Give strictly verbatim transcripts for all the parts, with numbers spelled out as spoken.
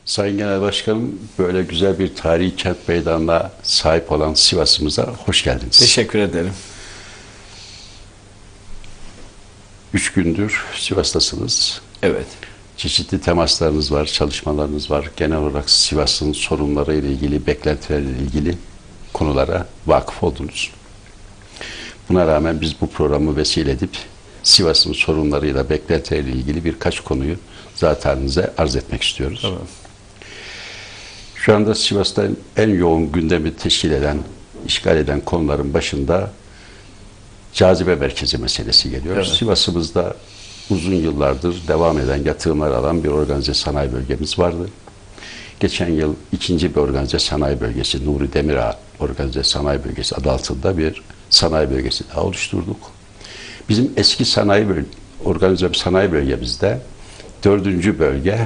Sayın Genel Başkanım, böyle güzel bir tarihi kent meydanına sahip olan Sivas'ımıza hoş geldiniz. Teşekkür ederim. Üç gündür Sivas'tasınız. Evet. Çeşitli temaslarınız var, çalışmalarınız var. Genel olarak Sivas'ın sorunları ile ilgili, beklentilerle ilgili konulara vakıf oldunuz. Buna rağmen biz bu programı vesile edip Sivas'ın sorunlarıyla, beklentileriyle ilgili birkaç konuyu zateninize arz etmek istiyoruz. Tamam. Şu anda Sivas'ta en yoğun gündemi teşkil eden, işgal eden konuların başında cazibe merkezi meselesi geliyor. Evet. Sivas'ımızda uzun yıllardır devam eden yatırımlar alan bir organize sanayi bölgemiz vardı. Geçen yıl ikinci bir organize sanayi bölgesi, Nuri Demira Organize Sanayi Bölgesi adı altında bir sanayi bölgesi daha oluşturduk. Bizim eski sanayi bölge, organize bir sanayi bölgemizde dördüncü bölge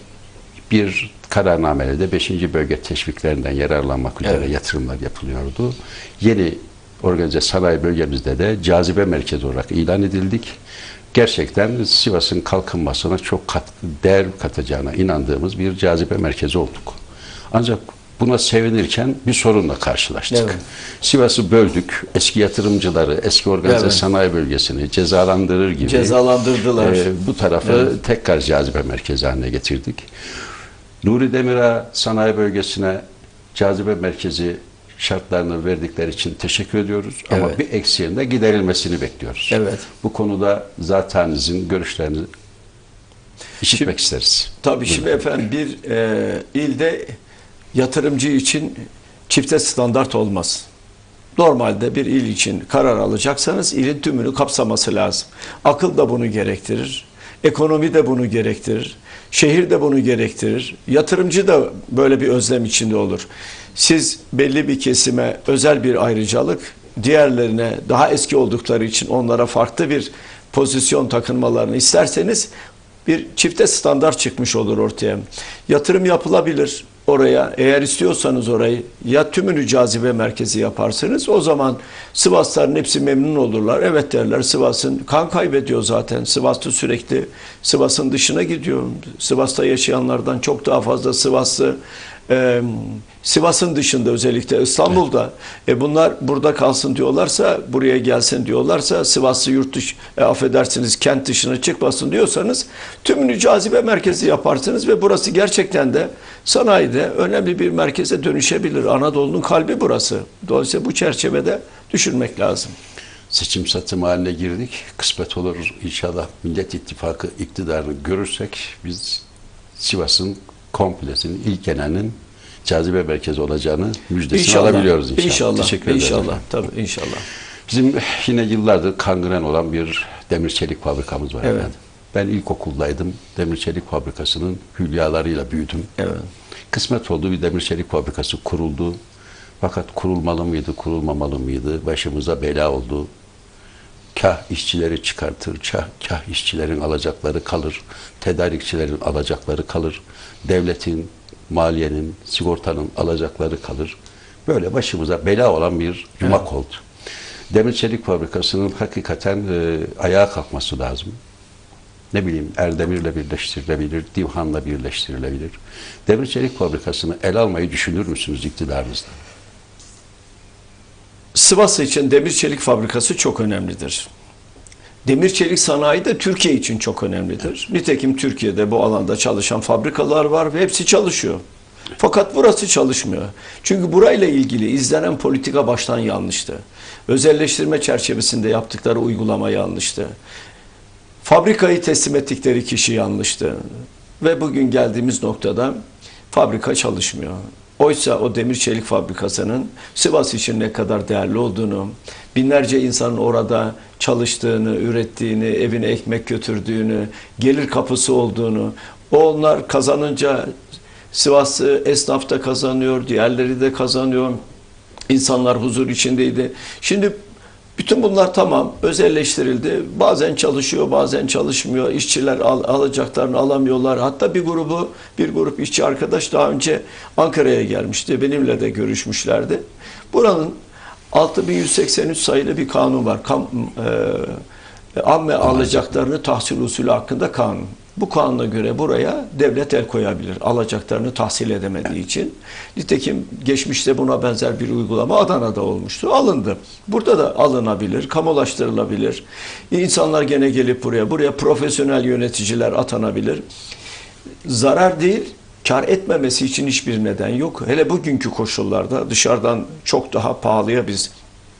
bir kararnameyle de beşinci bölge teşviklerinden yararlanmak üzere Evet. yatırımlar yapılıyordu. Yeni organize sanayi bölgemizde de cazibe merkezi olarak ilan edildik. Gerçekten Sivas'ın kalkınmasına çok kat, değer katacağına inandığımız bir cazibe merkezi olduk. Ancak buna sevinirken bir sorunla karşılaştık. Evet. Sivas'ı böldük. Eski yatırımcıları, eski organize Evet. sanayi bölgesini cezalandırır gibi Cezalandırdılar. e, bu tarafı Evet. tekrar cazibe merkezi haline getirdik. Nuri Demir'a sanayi bölgesine cazibe merkezi şartlarını verdikleri için teşekkür ediyoruz. Ama Evet. bir eksiğinde giderilmesini bekliyoruz. Evet. Bu konuda zatenizin görüşlerini işitmek Şimdi- isteriz. Tabii şimdi efendim bir e, ilde yatırımcı için çifte standart olmaz. Normalde bir il için karar alacaksanız ilin tümünü kapsaması lazım. Akıl da bunu gerektirir. Ekonomi de bunu gerektirir. Şehir de bunu gerektirir. Yatırımcı da böyle bir özlem içinde olur. Siz belli bir kesime özel bir ayrıcalık, diğerlerine daha eski oldukları için onlara farklı bir pozisyon takınmalarını isterseniz bir çifte standart çıkmış olur ortaya. Yatırım yapılabilir oraya. Eğer istiyorsanız orayı ya tümünü cazibe merkezi yaparsınız. O zaman Sivaslıların hepsi memnun olurlar. Evet derler, Sivas'ın kan kaybediyor zaten. Sivas'ta sürekli Sivas'ın dışına gidiyor. Sivas'ta yaşayanlardan çok daha fazla Sivaslı e, Sivas'ın dışında, özellikle İstanbul'da e bunlar burada kalsın diyorlarsa, buraya gelsin diyorlarsa, Sivaslı yurt dışı, e, affedersiniz kent dışına çıkmasın diyorsanız tümünü cazibe merkezi yaparsınız ve burası gerçekten de sanayide önemli bir merkeze dönüşebilir. Anadolu'nun kalbi burası. Dolayısıyla bu çerçevede düşünmek lazım. Seçim satım haline girdik. Kısmet olur inşallah Millet İttifakı iktidarını görürsek biz Sivas'ın komplesinin, ilk genelinin cazibe merkezi olacağını müjdesini alabiliyoruz inşallah. İnşallah. Teşekkür ederim. İnşallah. Tabii inşallah. Bizim yine yıllardır kangren olan bir demir çelik fabrikamız var. Evet. efendim. Ben ilkokuldaydım. Demir çelik fabrikasının hülyalarıyla büyüdüm. Evet. Kısmet oldu, bir demir çelik fabrikası kuruldu. Fakat kurulmalı mıydı, kurulmamalı mıydı? Başımıza bela oldu. Kah işçileri çıkartır, kah, kah işçilerin alacakları kalır. Tedarikçilerin alacakları kalır. Devletin, maliyenin, sigortanın alacakları kalır. Böyle başımıza bela olan bir yumak Evet. oldu. Demir çelik fabrikasının hakikaten e, ayağa kalkması lazım. Ne bileyim Erdemir'le birleştirilebilir, Divhan'la birleştirilebilir. Demir çelik fabrikasını el almayı düşünür müsünüz iktidarınızda? Sivas için demir çelik fabrikası çok önemlidir. Demir çelik sanayi de Türkiye için çok önemlidir. Nitekim Türkiye'de bu alanda çalışan fabrikalar var ve hepsi çalışıyor. Fakat burası çalışmıyor. Çünkü burayla ilgili izlenen politika baştan yanlıştı. Özelleştirme çerçevesinde yaptıkları uygulama yanlıştı. Fabrikayı teslim ettikleri kişi yanlıştı. Ve bugün geldiğimiz noktada fabrika çalışmıyor. Oysa o demir çelik fabrikasının Sivas için ne kadar değerli olduğunu, binlerce insanın orada çalıştığını, ürettiğini, evine ekmek götürdüğünü, gelir kapısı olduğunu, onlar kazanınca Sivaslı esnaf da kazanıyor, diğerleri de kazanıyor. İnsanlar huzur içindeydi. Şimdi bütün bunlar tamam, özelleştirildi. Bazen çalışıyor, bazen çalışmıyor. İşçiler al, alacaklarını alamıyorlar. Hatta bir grubu, bir grup işçi arkadaş daha önce Ankara'ya gelmişti. Benimle de görüşmüşlerdi. Buranın altı bin yüz seksen üç sayılı bir kanun var. Kam, e, amme alacaklarını tahsil usulü hakkında kanun. Bu kanuna göre buraya devlet el koyabilir. Alacaklarını tahsil edemediği için. Nitekim geçmişte buna benzer bir uygulama Adana'da olmuştu. Alındı. Burada da alınabilir, kamulaştırılabilir. İnsanlar gene gelip buraya, buraya profesyonel yöneticiler atanabilir. Zarar değil, kar etmemesi için hiçbir neden yok. Hele bugünkü koşullarda dışarıdan çok daha pahalıya biz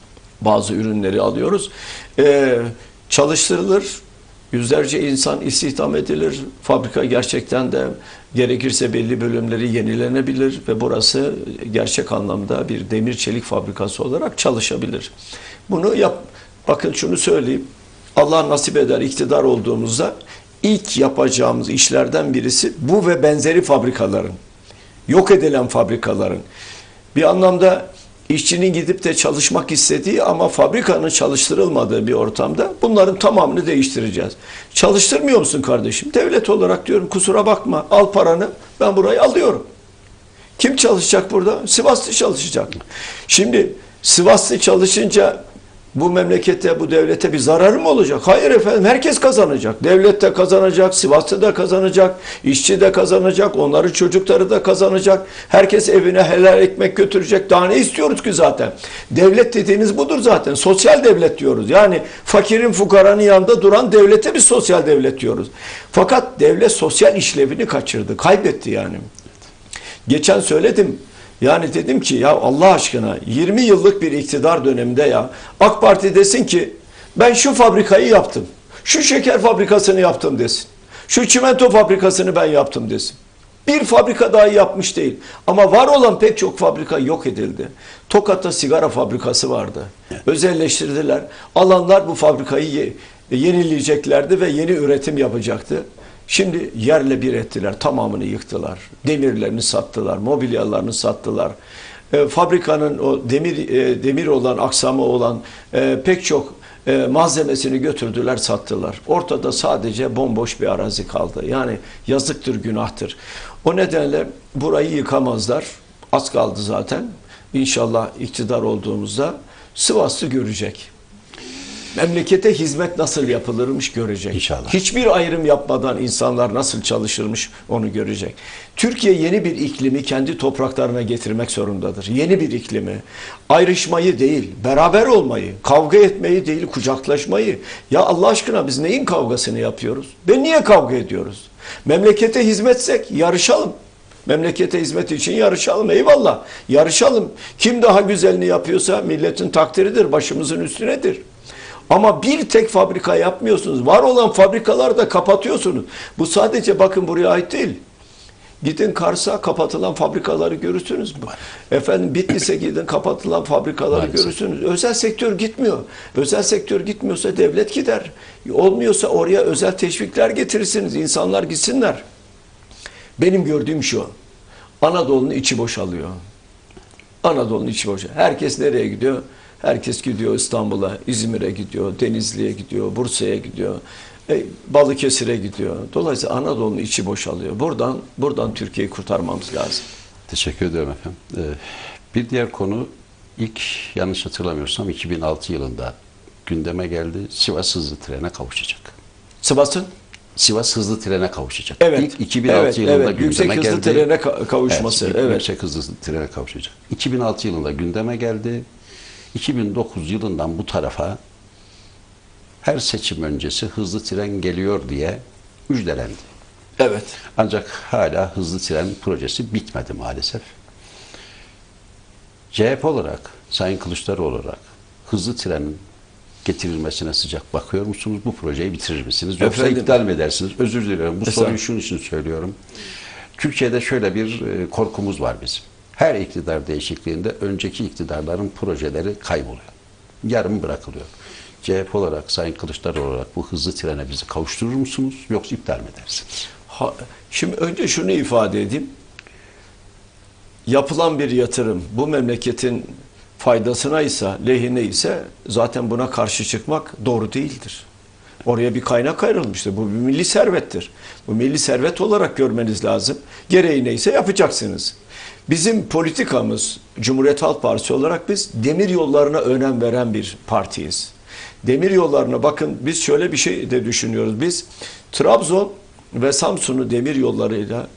bazı ürünleri alıyoruz. Ee, çalıştırılır, yüzlerce insan istihdam edilir. Fabrika gerçekten de gerekirse belli bölümleri yenilenebilir ve burası gerçek anlamda bir demir çelik fabrikası olarak çalışabilir. Bunu yap. Bakın şunu söyleyeyim. Allah nasip eder iktidar olduğumuzda ilk yapacağımız işlerden birisi bu ve benzeri fabrikaların, yok edilen fabrikaların, bir anlamda işçinin gidip de çalışmak istediği ama fabrikanın çalıştırılmadığı bir ortamda bunların tamamını değiştireceğiz. Çalıştırmıyor musun kardeşim? Devlet olarak diyorum kusura bakma, al paranı, ben burayı alıyorum. Kim çalışacak burada? Sivaslı çalışacak. Şimdi Sivaslı çalışınca bu memlekete, bu devlete bir zararı mı olacak? Hayır efendim, herkes kazanacak. Devlet de kazanacak, Sivaslı da kazanacak, işçi de kazanacak, onların çocukları da kazanacak. Herkes evine helal ekmek götürecek. Daha ne istiyoruz ki zaten? Devlet dediğiniz budur zaten. Sosyal devlet diyoruz. Yani fakirin, fukaranın yanında duran devlete bir sosyal devlet diyoruz. Fakat devlet sosyal işlevini kaçırdı, kaybetti yani. Geçen söyledim. Yani dedim ki ya Allah aşkına yirmi yıllık bir iktidar döneminde ya AK Parti desin ki ben şu fabrikayı yaptım. Şu şeker fabrikasını yaptım desin. Şu çimento fabrikasını ben yaptım desin. Bir fabrika dahi yapmış değil. Ama var olan pek çok fabrika yok edildi. Tokat'ta sigara fabrikası vardı. Özelleştirdiler. Alanlar bu fabrikayı yenileyeceklerdi ve yeni üretim yapacaktı. Şimdi yerle bir ettiler, tamamını yıktılar. Demirlerini sattılar, mobilyalarını sattılar. E, fabrikanın o demir e, demir olan, aksamı olan e, pek çok e, malzemesini götürdüler, sattılar. Ortada sadece bomboş bir arazi kaldı. Yani yazıktır, günahtır. O nedenle burayı yıkamazlar. Az kaldı zaten. İnşallah iktidar olduğumuzda Sivaslı görecek. Memlekete hizmet nasıl yapılırmış görecek. İnşallah. Hiçbir ayrım yapmadan insanlar nasıl çalışırmış onu görecek. Türkiye yeni bir iklimi kendi topraklarına getirmek zorundadır. Yeni bir iklimi. Ayrışmayı değil, beraber olmayı, kavga etmeyi değil, kucaklaşmayı. Ya Allah aşkına biz neyin kavgasını yapıyoruz? Ve niye kavga ediyoruz? Memlekete hizmetsek yarışalım. Memlekete hizmet için yarışalım, eyvallah. Yarışalım. Kim daha güzelini yapıyorsa milletin takdiridir, başımızın üstünedir. Ama bir tek fabrika yapmıyorsunuz. Var olan fabrikaları da kapatıyorsunuz. Bu sadece bakın buraya ait değil. Gidin Kars'a kapatılan fabrikaları görürsünüz. Efendim Bitlis'e gidin kapatılan fabrikaları Maalesef. görürsünüz. Özel sektör gitmiyor. Özel sektör gitmiyorsa devlet gider. Olmuyorsa oraya özel teşvikler getirirsiniz. İnsanlar gitsinler. Benim gördüğüm şu. Anadolu'nun içi boşalıyor. Anadolu'nun içi boşalıyor. Herkes nereye gidiyor? Herkes gidiyor İstanbul'a, İzmir'e gidiyor, Denizli'ye gidiyor, Bursa'ya gidiyor, e, Balıkesir'e gidiyor. Dolayısıyla Anadolu'nun içi boşalıyor. Buradan buradan Türkiye'yi kurtarmamız lazım. Teşekkür ederim efendim. Ee, bir diğer konu ilk yanlış hatırlamıyorsam iki bin altı yılında gündeme geldi. Sivas hızlı trene kavuşacak. Sivas'ın? Sivas hızlı trene kavuşacak. Evet. İlk iki bin altı evet, yılında evet. gündeme Yüksek geldi. hızlı trene kavuşması. Evet, Evet. Yüksek hızlı trene kavuşacak. iki bin altı yılında gündeme geldi. iki bin dokuz yılından bu tarafa her seçim öncesi hızlı tren geliyor diye müjdelendi. Evet. Ancak hala hızlı tren projesi bitmedi maalesef. C H P olarak, Sayın Kılıçdaroğlu olarak hızlı trenin getirilmesine sıcak bakıyor musunuz? Bu projeyi bitirir misiniz? Yoksa Efendim? iptal mi edersiniz? Özür diliyorum. Bu Mesela? soruyu şunun için söylüyorum. Türkiye'de şöyle bir e, korkumuz var bizim. Her iktidar değişikliğinde önceki iktidarların projeleri kayboluyor. Yarım bırakılıyor. C H P olarak, Sayın Kılıçdaroğlu olarak bu hızlı trene bizi kavuşturur musunuz? Yoksa iptal mi edersiniz? Ha, şimdi önce şunu ifade edeyim. Yapılan bir yatırım bu memleketin faydasına ise, lehine ise zaten buna karşı çıkmak doğru değildir. Oraya bir kaynak ayrılmıştır. Bu bir milli servettir. Bu milli servet olarak görmeniz lazım. Gereği neyse yapacaksınız. Bizim politikamız, Cumhuriyet Halk Partisi olarak biz demir yollarına önem veren bir partiyiz. Demir yollarına bakın biz şöyle bir şey de düşünüyoruz. Biz Trabzon ve Samsun'u demir yollarıyla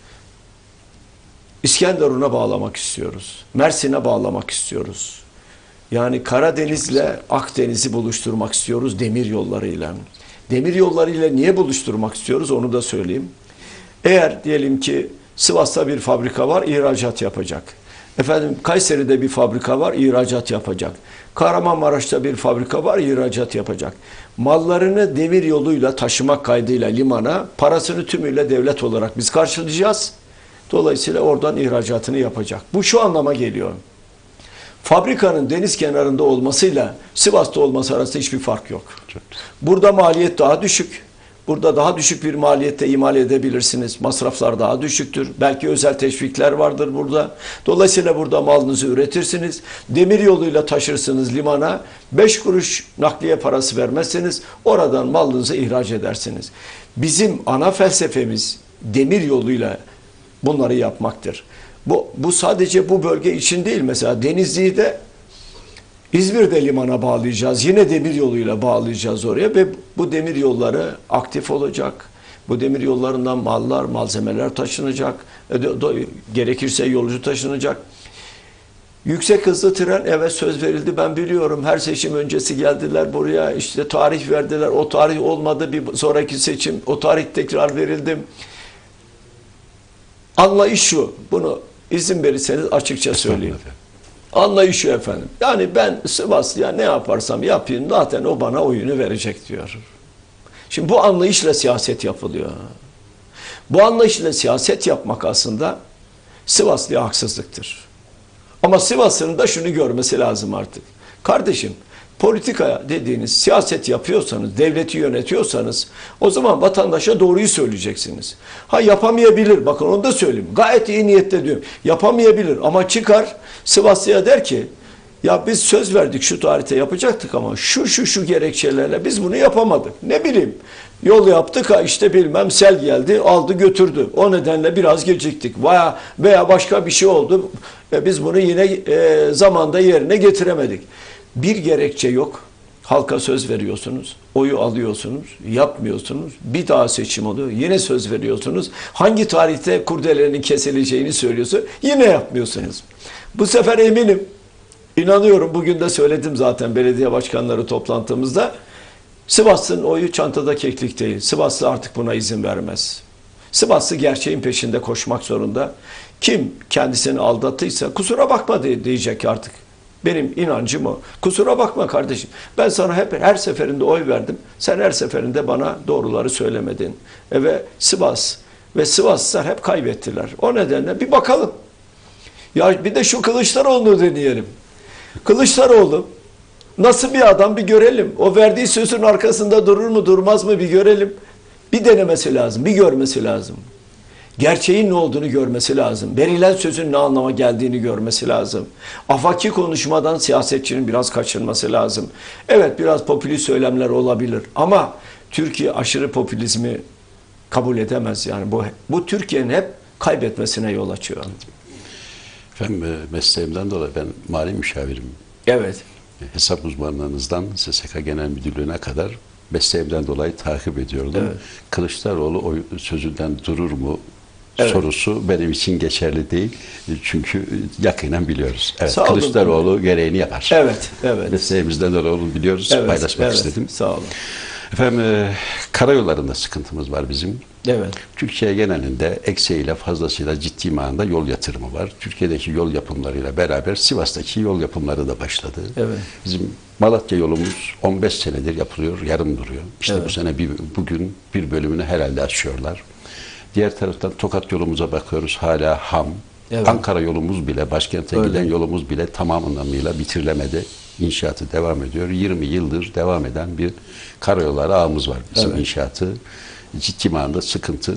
İskenderun'a bağlamak istiyoruz. Mersin'e bağlamak istiyoruz. Yani Karadeniz'le Akdeniz'i buluşturmak istiyoruz demir yollarıyla. Demir yollarıyla niye buluşturmak istiyoruz onu da söyleyeyim. Eğer diyelim ki Sivas'ta bir fabrika var, ihracat yapacak. Efendim Kayseri'de bir fabrika var, ihracat yapacak. Kahramanmaraş'ta bir fabrika var, ihracat yapacak. Mallarını demir yoluyla taşımak kaydıyla limana, parasını tümüyle devlet olarak biz karşılayacağız. Dolayısıyla oradan ihracatını yapacak. Bu şu anlama geliyor. Fabrikanın deniz kenarında olmasıyla Sivas'ta olması arasında hiçbir fark yok. Burada maliyet daha düşük. Burada daha düşük bir maliyette imal edebilirsiniz. Masraflar daha düşüktür. Belki özel teşvikler vardır burada. Dolayısıyla burada malınızı üretirsiniz. Demir yoluyla taşırsınız limana. beş kuruş nakliye parası vermezseniz oradan malınızı ihraç edersiniz. Bizim ana felsefemiz demir yoluyla bunları yapmaktır. Bu, bu sadece bu bölge için değil. Mesela Denizli'yi de İzmir'de limana bağlayacağız. Yine demir yoluyla bağlayacağız oraya ve bu demir yolları aktif olacak. Bu demir yollarından mallar, malzemeler taşınacak. Gerekirse yolcu taşınacak. Yüksek hızlı tren evet söz verildi, ben biliyorum. Her seçim öncesi geldiler buraya, işte tarih verdiler. O tarih olmadı, bir sonraki seçim o tarih tekrar verildi. Anlayış şu, bunu izin verirseniz açıkça söyleyeyim. Anlayış şu efendim. Yani ben Sivaslı'ya ne yaparsam yapayım zaten o bana oyunu verecek diyor. Şimdi bu anlayışla siyaset yapılıyor. Bu anlayışla siyaset yapmak aslında Sivaslı'ya haksızlıktır. Ama Sivaslı'nın da şunu görmesi lazım artık. Kardeşim, politika dediğiniz siyaset yapıyorsanız, devleti yönetiyorsanız o zaman vatandaşa doğruyu söyleyeceksiniz. Ha yapamayabilir, bakın onu da söyleyeyim. Gayet iyi niyetle diyorum. Yapamayabilir ama çıkar Sivaslı'ya der ki ya biz söz verdik şu tarihte yapacaktık ama şu şu şu gerekçelerle biz bunu yapamadık. Ne bileyim yol yaptık ha işte bilmem sel geldi aldı götürdü. O nedenle biraz geciktik veya, veya başka bir şey oldu. E, biz bunu yine e, zamanda yerine getiremedik. Bir gerekçe yok. Halka söz veriyorsunuz. Oyu alıyorsunuz. Yapmıyorsunuz. Bir daha seçim oluyor. Yine söz veriyorsunuz. Hangi tarihte kurdelerin kesileceğini söylüyorsun. Yine yapmıyorsunuz. Bu sefer eminim, inanıyorum, bugün de söyledim zaten belediye başkanları toplantımızda. Sivaslı'nın oyu çantada keklik değil. Sivaslı artık buna izin vermez. Sivaslı gerçeğin peşinde koşmak zorunda. Kim kendisini aldattıysa kusura bakma diyecek artık. Benim inancım o. Kusura bakma kardeşim. Ben sana hep her seferinde oy verdim. Sen her seferinde bana doğruları söylemedin. E ve Sivas ve Sivaslılar hep kaybettiler. O nedenle bir bakalım. Ya bir de şu Kılıçdaroğlu'nu deneyelim. Kılıçdaroğlu nasıl bir adam bir görelim. O verdiği sözün arkasında durur mu durmaz mı bir görelim. Bir denemesi lazım, bir görmesi lazım. Gerçeğin ne olduğunu görmesi lazım. Verilen sözün ne anlama geldiğini görmesi lazım. Afaki konuşmadan siyasetçinin biraz kaçırması lazım. Evet biraz popülist söylemler olabilir ama Türkiye aşırı popülizmi kabul edemez. Yani bu, bu Türkiye'nin hep kaybetmesine yol açıyor. Efendim mesleğimden dolayı ben mali müşavirim. Evet. Hesap uzmanlarınızdan S S K Genel Müdürlüğü'ne kadar mesleğimden dolayı takip ediyordum. Evet. Kılıçdaroğlu o sözünden durur mu? Evet. Sorusu benim için geçerli değil. Çünkü yakinen biliyoruz. Evet, Kılıçdaroğlu olun. Gereğini yapar. Evet, evet. Mesleğimizden dolayı onu biliyoruz. Evet, paylaşmak evet. istedim. Sağ olun. Efendim, e, karayollarında sıkıntımız var bizim. Evet. Türkiye genelinde eksiğiyle fazlasıyla ciddi manada yol yatırımı var. Türkiye'deki yol yapımlarıyla beraber Sivas'taki yol yapımları da başladı. Evet. Bizim Malatya yolumuz on beş senedir yapılıyor, yarım duruyor. İşte evet. bu sene bir, bugün bir bölümünü herhalde açıyorlar. Diğer taraftan Tokat yolumuza bakıyoruz, hala ham. Evet. Ankara yolumuz bile, başkente Öyle. giden yolumuz bile tam anlamıyla bitirilemedi. İnşaatı devam ediyor. yirmi yıldır devam eden bir karayolları ağımız var. Bizim evet. inşaatı ciddi manada sıkıntı.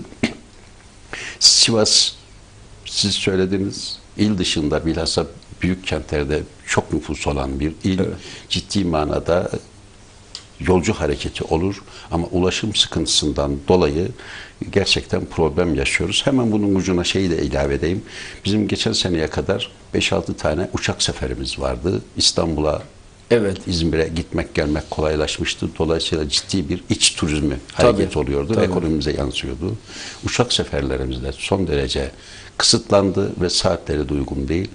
Sivas, siz söylediniz, il dışında bilhassa büyük kentlerde çok nüfus olan bir il. Evet. Ciddi manada yolcu hareketi olur ama ulaşım sıkıntısından dolayı gerçekten problem yaşıyoruz. Hemen bunun ucuna şeyi de ilave edeyim. Bizim geçen seneye kadar beş altı tane uçak seferimiz vardı. İstanbul'a Evet. İzmir'e gitmek gelmek kolaylaşmıştı. Dolayısıyla ciddi bir iç turizmi hareket Tabii, oluyordu tabii. ve ekonomimize yansıyordu. Uçak seferlerimiz de son derece kısıtlandı ve saatleri de uygun değil.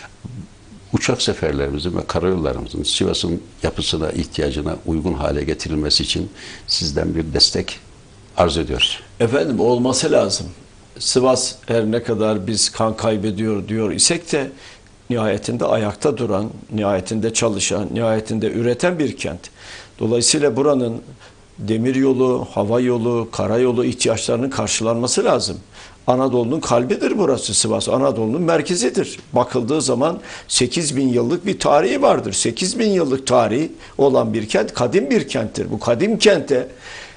Uçak seferlerimizin ve karayollarımızın Sivas'ın yapısına, ihtiyacına uygun hale getirilmesi için sizden bir destek arz ediyoruz. Efendim olması lazım. Sivas her ne kadar biz kan kaybediyor diyor isek de nihayetinde ayakta duran, nihayetinde çalışan, nihayetinde üreten bir kent. Dolayısıyla buranın demiryolu, hava yolu, karayolu ihtiyaçlarının karşılanması lazım. Anadolu'nun kalbidir burası Sivas. Anadolu'nun merkezidir. Bakıldığı zaman sekiz bin yıllık bir tarihi vardır. sekiz bin yıllık tarihi olan bir kent, kadim bir kenttir. Bu kadim kente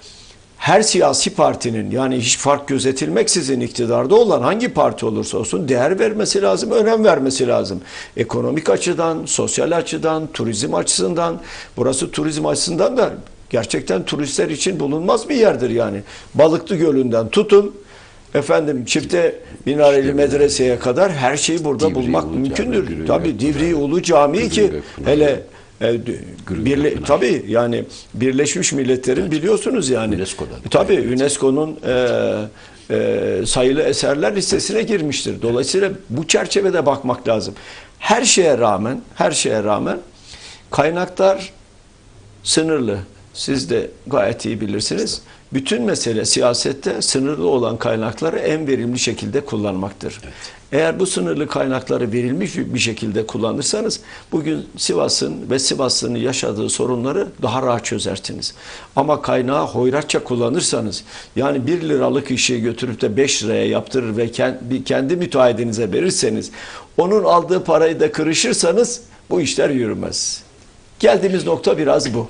her siyasi partinin, yani hiç fark gözetilmeksizin iktidarda olan hangi parti olursa olsun değer vermesi lazım, önem vermesi lazım. Ekonomik açıdan, sosyal açıdan, turizm açısından, burası turizm açısından da gerçekten turistler için bulunmaz bir yerdir yani. Balıklı Gölü'nden tutun, efendim Çifte Minareli İşte Medrese'ye kadar her şeyi burada Divriği bulmak Ulu mümkündür. Cami, Gürün Tabii Gökpınar, Divriği Ulu Camii Gürün ki Gökpınar. hele e, Gürün birle, Gökpınar. tabii yani Birleşmiş Milletler'in Evet. biliyorsunuz yani. UNESCO'da. Tabii Evet. UNESCO'nun e, e, sayılı eserler listesine girmiştir. Dolayısıyla bu çerçevede bakmak lazım. Her şeye rağmen, her şeye rağmen kaynaklar sınırlı. Siz de gayet iyi bilirsiniz. Bütün mesele siyasette sınırlı olan kaynakları en verimli şekilde kullanmaktır. Evet. Eğer bu sınırlı kaynakları verilmiş bir şekilde kullanırsanız bugün Sivas'ın ve Sivaslı'nın yaşadığı sorunları daha rahat çözersiniz. Ama kaynağı hoyratça kullanırsanız, yani bir liralık işi götürüp de beş liraya yaptırır ve kendi müteahhidinize verirseniz, onun aldığı parayı da kırışırsanız bu işler yürümez. Geldiğimiz nokta biraz bu.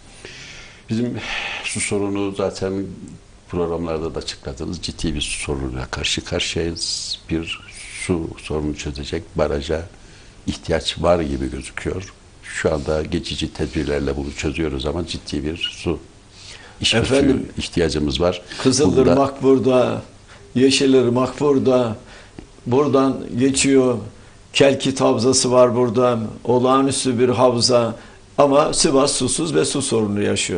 Bizim su sorunu zaten programlarda da açıkladınız. Ciddi bir su sorunuyla karşı karşıyayız. Bir su sorunu çözecek baraja ihtiyaç var gibi gözüküyor. Şu anda geçici tedbirlerle bunu çözüyoruz ama ciddi bir su içme Efendim, suyu ihtiyacımız var. Kızılırmak burada, Yeşilırmak burada, buradan geçiyor. Kelkit Havzası var burada, olağanüstü bir havza ama Sivas susuz ve su sorunu yaşıyor.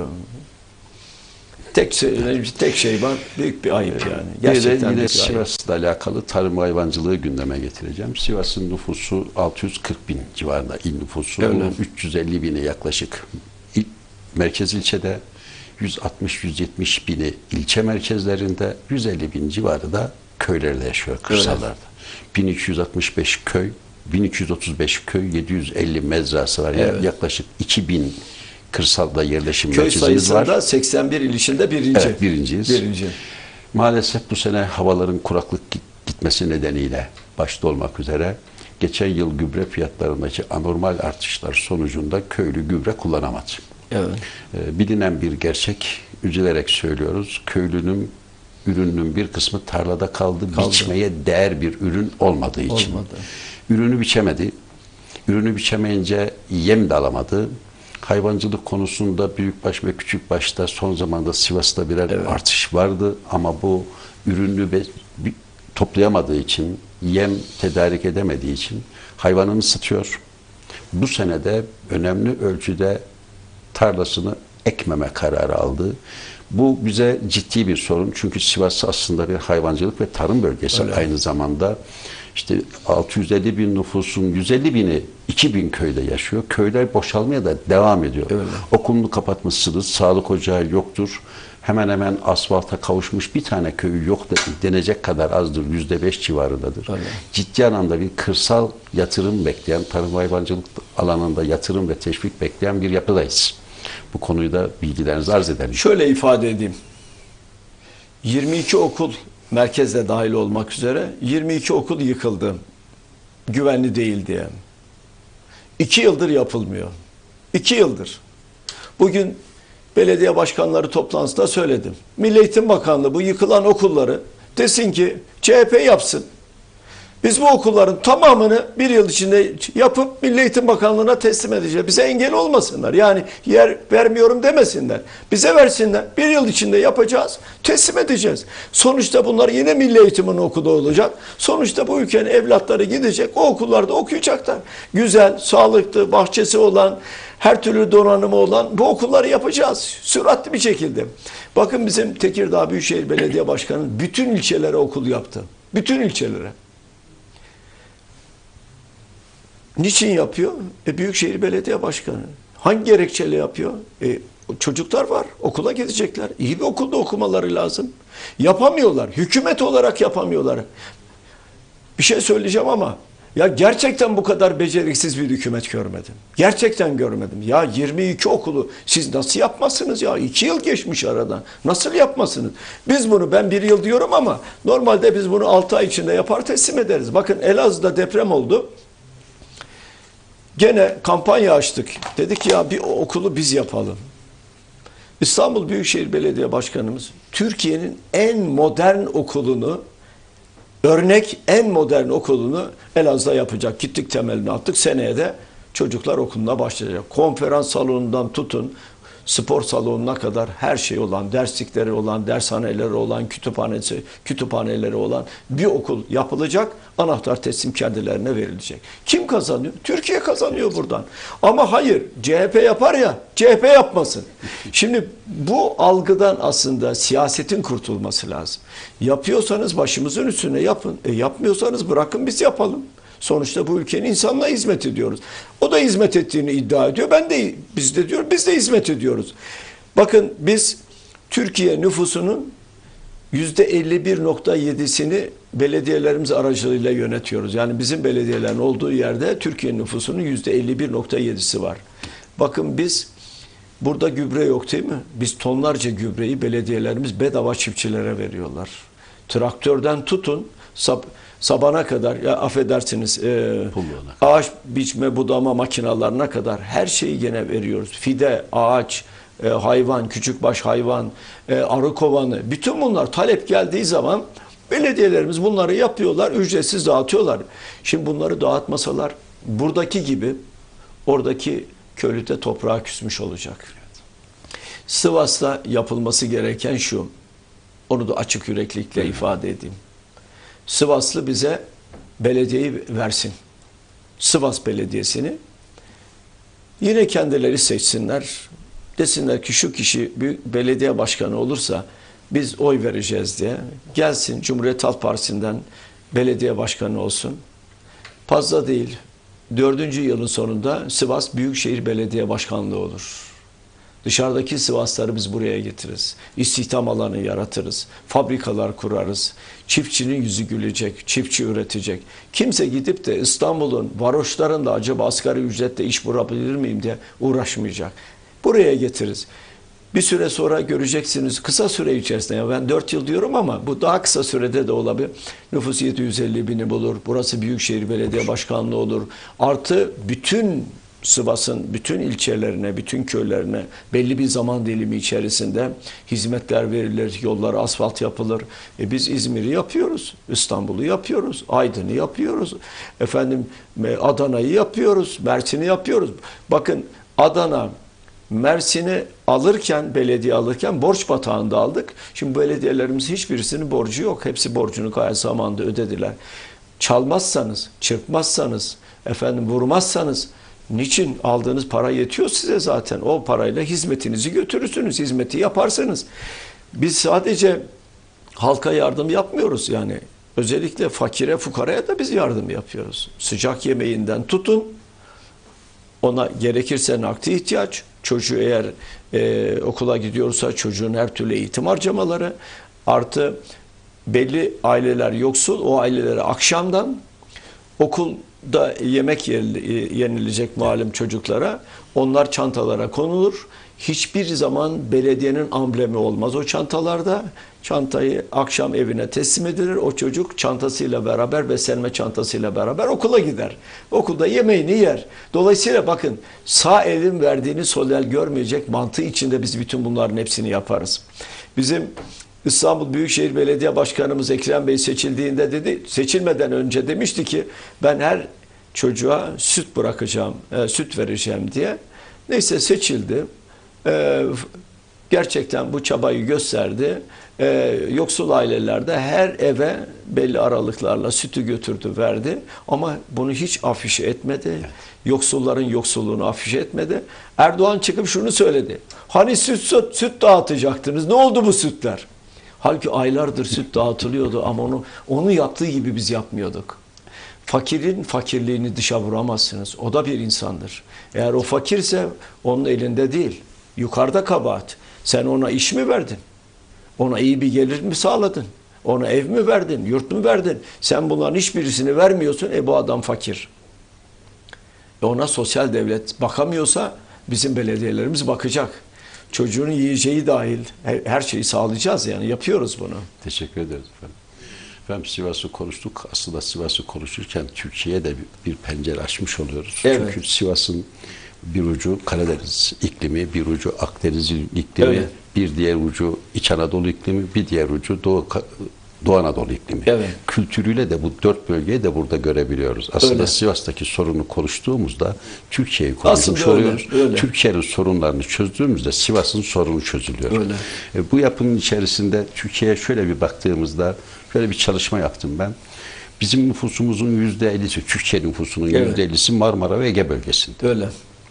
Tek şey, tek şey var, büyük bir ayıp yani. Gerçekten yine büyük bir ayıp. Sivas'la alakalı tarım hayvancılığı gündeme getireceğim. Sivas'ın nüfusu altı yüz kırk bin civarında, il nüfusu. Öyle. Bunun üç yüz elli bini yaklaşık il, merkez ilçede, yüz altmış yüz yetmiş bini ilçe merkezlerinde, yüz elli bin civarı da köylerde yaşıyor, kırsallarda. bin iki yüz altmış beş köy, bin iki yüz otuz beş köy, yedi yüz elli mezrası var. Evet. Yaklaşık iki bin kırsalda yerleşim Köy merkezimiz var. sayısında seksen bir il içinde birinci. Evet, birinciyiz. Birinci. Maalesef bu sene havaların kuraklık gitmesi nedeniyle başta olmak üzere geçen yıl gübre fiyatlarındaki anormal artışlar sonucunda köylü gübre kullanamadı. Evet. Ee, bilinen bir gerçek, üzülerek söylüyoruz. Köylünün ürününün bir kısmı tarlada kaldı. Kaldı. Biçmeye değer bir ürün olmadığı için. Olmadı. Ürünü biçemedi. Ürünü biçemeyince yem de alamadı. Hayvancılık konusunda büyükbaş ve küçükbaşta son zamanda Sivas'ta birer Evet. artış vardı ama bu ürünü be, bi, toplayamadığı için, yem tedarik edemediği için hayvanını satıyor. Bu senede önemli ölçüde tarlasını ekmeme kararı aldı. Bu bize ciddi bir sorun. Çünkü Sivas aslında bir hayvancılık ve tarım bölgesi. Öyle. Aynı zamanda işte altı yüz elli bin nüfusun yüz elli bini iki bin köyde yaşıyor. Köyler boşalmaya da devam ediyor. Öyle. Okulunu kapatmışsınız, sağlık ocağı yoktur. Hemen hemen asfalta kavuşmuş bir tane köyü yok da denecek kadar azdır. Yüzde beş civarındadır. Öyle. Ciddi anlamda bir kırsal yatırım bekleyen, tarım hayvancılık alanında yatırım ve teşvik bekleyen bir yapıdayız. Bu konuyu da bilgilerinizi arz edelim. Şöyle ifade edeyim. yirmi iki okul merkezde dahil olmak üzere yirmi iki okul yıkıldı. Güvenli değil diye. İki yıldır yapılmıyor. İki yıldır. Bugün belediye başkanları toplantısında söyledim. Milli Eğitim Bakanlığı bu yıkılan okulları desin ki C H P yapsın. Biz bu okulların tamamını bir yıl içinde yapıp Milli Eğitim Bakanlığı'na teslim edeceğiz. Bize engel olmasınlar. Yani yer vermiyorum demesinler. Bize versinler. Bir yıl içinde yapacağız, teslim edeceğiz. Sonuçta bunlar yine Milli Eğitim'in okulu olacak. Sonuçta bu ülkenin evlatları gidecek, o okullarda okuyacaklar. Güzel, sağlıklı, bahçesi olan, her türlü donanımı olan bu okulları yapacağız. Süratli bir şekilde. Bakın bizim Tekirdağ Büyükşehir Belediye Başkanı bütün ilçelere okul yaptı. Bütün ilçelere. Niçin yapıyor? E, Büyükşehir Belediye Başkanı. Hangi gerekçeyle yapıyor? E, çocuklar var. Okula gidecekler. İyi bir okulda okumaları lazım. Yapamıyorlar. Hükümet olarak yapamıyorlar. Bir şey söyleyeceğim ama ya gerçekten bu kadar beceriksiz bir hükümet görmedim. Gerçekten görmedim. Ya yirmi iki okulu siz nasıl yapmazsınız ya? iki yıl geçmiş aradan. Nasıl yapmasınız? Biz bunu ben bir yıl diyorum ama normalde biz bunu altı ay içinde yapar teslim ederiz. Bakın Elazığ'da deprem oldu. Gene kampanya açtık. Dedik ya bir okulu biz yapalım. İstanbul Büyükşehir Belediye Başkanımız Türkiye'nin en modern okulunu, örnek en modern okulunu Elazığ'da yapacak. Gittik temelini attık. Seneye de çocuklar okuluna başlayacak. Konferans salonundan tutun, spor salonuna kadar her şey olan, derslikleri olan, dershaneleri olan, kütüphanesi, kütüphaneleri olan bir okul yapılacak. Anahtar teslim kendilerine verilecek. Kim kazanıyor? Türkiye kazanıyor buradan. Ama hayır, C H P yapar ya, C H P yapmasın. Şimdi bu algıdan aslında siyasetin kurtulması lazım. Yapıyorsanız başımızın üstüne yapın. E yapmıyorsanız bırakın biz yapalım. Sonuçta bu ülkenin insanına hizmet ediyoruz. O da hizmet ettiğini iddia ediyor. Ben de biz de diyor, biz de hizmet ediyoruz. Bakın biz Türkiye nüfusunun yüzde elli bir nokta yedisini belediyelerimiz aracılığıyla yönetiyoruz. Yani bizim belediyelerin olduğu yerde Türkiye nüfusunun yüzde elli bir nokta yedisi var. Bakın biz burada gübre yok değil mi? Biz tonlarca gübreyi belediyelerimiz bedava çiftçilere veriyorlar. Traktörden tutun sab sabana kadar, ya affedersiniz e, ağaç biçme budama makinalarına kadar her şeyi gene veriyoruz. Fide, ağaç, e, hayvan, küçükbaş hayvan, e, arı kovanı, bütün bunlar talep geldiği zaman belediyelerimiz bunları yapıyorlar, ücretsiz dağıtıyorlar. Şimdi bunları dağıtmasalar buradaki gibi oradaki köylü de toprağa küsmüş olacak. Sivas'ta yapılması gereken şu, onu da açık yüreklilikle ifade edeyim. Sivaslı bize belediyeyi versin. Sivas Belediyesi'ni yine kendileri seçsinler. Desinler ki şu kişi büyük belediye başkanı olursa biz oy vereceğiz diye. Gelsin Cumhuriyet Halk Partisi'nden belediye başkanı olsun. Fazla değil. Dördüncü yılın sonunda Sivas Büyükşehir Belediye Başkanlığı olur. Dışarıdaki Sivasları biz buraya getiririz. İstihdam alanı yaratırız. Fabrikalar kurarız. Çiftçinin yüzü gülecek. Çiftçi üretecek. Kimse gidip de İstanbul'un varoşlarında acaba asgari ücretle iş bulabilir miyim diye uğraşmayacak. Buraya getiririz. Bir süre sonra göreceksiniz kısa süre içerisinde. Ya ben dört yıl diyorum ama bu daha kısa sürede de olabilir. Nüfus yedi yüz elli bini bulur. Burası Büyükşehir Belediye Başkanlığı olur. Artı bütün Sivas'ın bütün ilçelerine, bütün köylerine belli bir zaman dilimi içerisinde hizmetler verilir, yollar asfalt yapılır. E biz İzmir'i yapıyoruz, İstanbul'u yapıyoruz, Aydın'ı yapıyoruz, efendim Adana'yı yapıyoruz, Mersin'i yapıyoruz. Bakın Adana, Mersin'i alırken, belediye alırken borç batağında aldık. Şimdi belediyelerimiz hiçbirisinin borcu yok. Hepsi borcunu gayet zamanında ödediler. Çalmazsanız, çırpmazsanız, efendim vurmazsanız, niçin aldığınız para yetiyor size zaten. O parayla hizmetinizi götürürsünüz, hizmeti yaparsınız. Biz sadece halka yardım yapmıyoruz yani. Özellikle fakire, fukaraya da biz yardım yapıyoruz. Sıcak yemeğinden tutun, ona gerekirse nakdi ihtiyaç, çocuğu eğer e, okula gidiyorsa çocuğun her türlü eğitim harcamaları, artı belli aileler yoksul, o ailelere akşamdan okulda yemek yenilecek malum çocuklara, onlar çantalara konulur. Hiçbir zaman belediyenin amblemi olmaz o çantalarda. Çantayı akşam evine teslim edilir. O çocuk çantasıyla beraber, beslenme çantasıyla beraber okula gider. Okulda yemeğini yer. Dolayısıyla bakın, sağ elin verdiğini sol el görmeyecek mantığı içinde biz bütün bunların hepsini yaparız. Bizim İstanbul Büyükşehir Belediye Başkanımız Ekrem Bey seçildiğinde dedi, seçilmeden önce demişti ki ben her çocuğa süt bırakacağım, e, süt vereceğim diye. Neyse seçildi. E, gerçekten bu çabayı gösterdi. E, yoksul ailelerde her eve belli aralıklarla sütü götürdü, verdi. Ama bunu hiç afişe etmedi. Yoksulların yoksulluğunu afişe etmedi. Erdoğan çıkıp şunu söyledi. Hani süt, süt, süt dağıtacaktınız. Ne oldu bu sütler? Halbuki aylardır süt dağıtılıyordu ama onu onu yaptığı gibi biz yapmıyorduk. Fakirin fakirliğini dışa vuramazsınız. O da bir insandır. Eğer o fakirse onun elinde değil. Yukarıda kabahat. Sen ona iş mi verdin? Ona iyi bir gelir mi sağladın? Ona ev mi verdin? Yurt mu verdin? Sen bunların hiçbirisini vermiyorsun. E bu adam fakir. E ona sosyal devlet bakamıyorsa bizim belediyelerimiz bakacak. Çocuğun yiyeceği dahil her şeyi sağlayacağız, yani yapıyoruz bunu. Teşekkür ederiz efendim. Efendim Sivas'ı konuştuk. Aslında Sivas'ı konuşurken Türkiye'ye de bir, bir pencere açmış oluyoruz. Evet. Çünkü Sivas'ın bir ucu Karadeniz iklimi, bir ucu Akdeniz iklimi, evet. bir diğer ucu İç Anadolu iklimi, bir diğer ucu Doğu, Doğu Anadolu iklimi. Evet. Kültürüyle de bu dört bölgeyi de burada görebiliyoruz. Aslında öyle. Sivas'taki sorunu konuştuğumuzda Türkiye'yi konuşmuş oluyoruz. Türkiye'nin sorunlarını çözdüğümüzde Sivas'ın sorunu çözülüyor. Öyle. E, bu yapının içerisinde Türkiye'ye şöyle bir baktığımızda şöyle bir çalışma yaptım ben. Bizim nüfusumuzun yüzde ellisi, Türkiye nüfusunun evet. yüzde ellisi Marmara ve Ege bölgesinde. Öyle.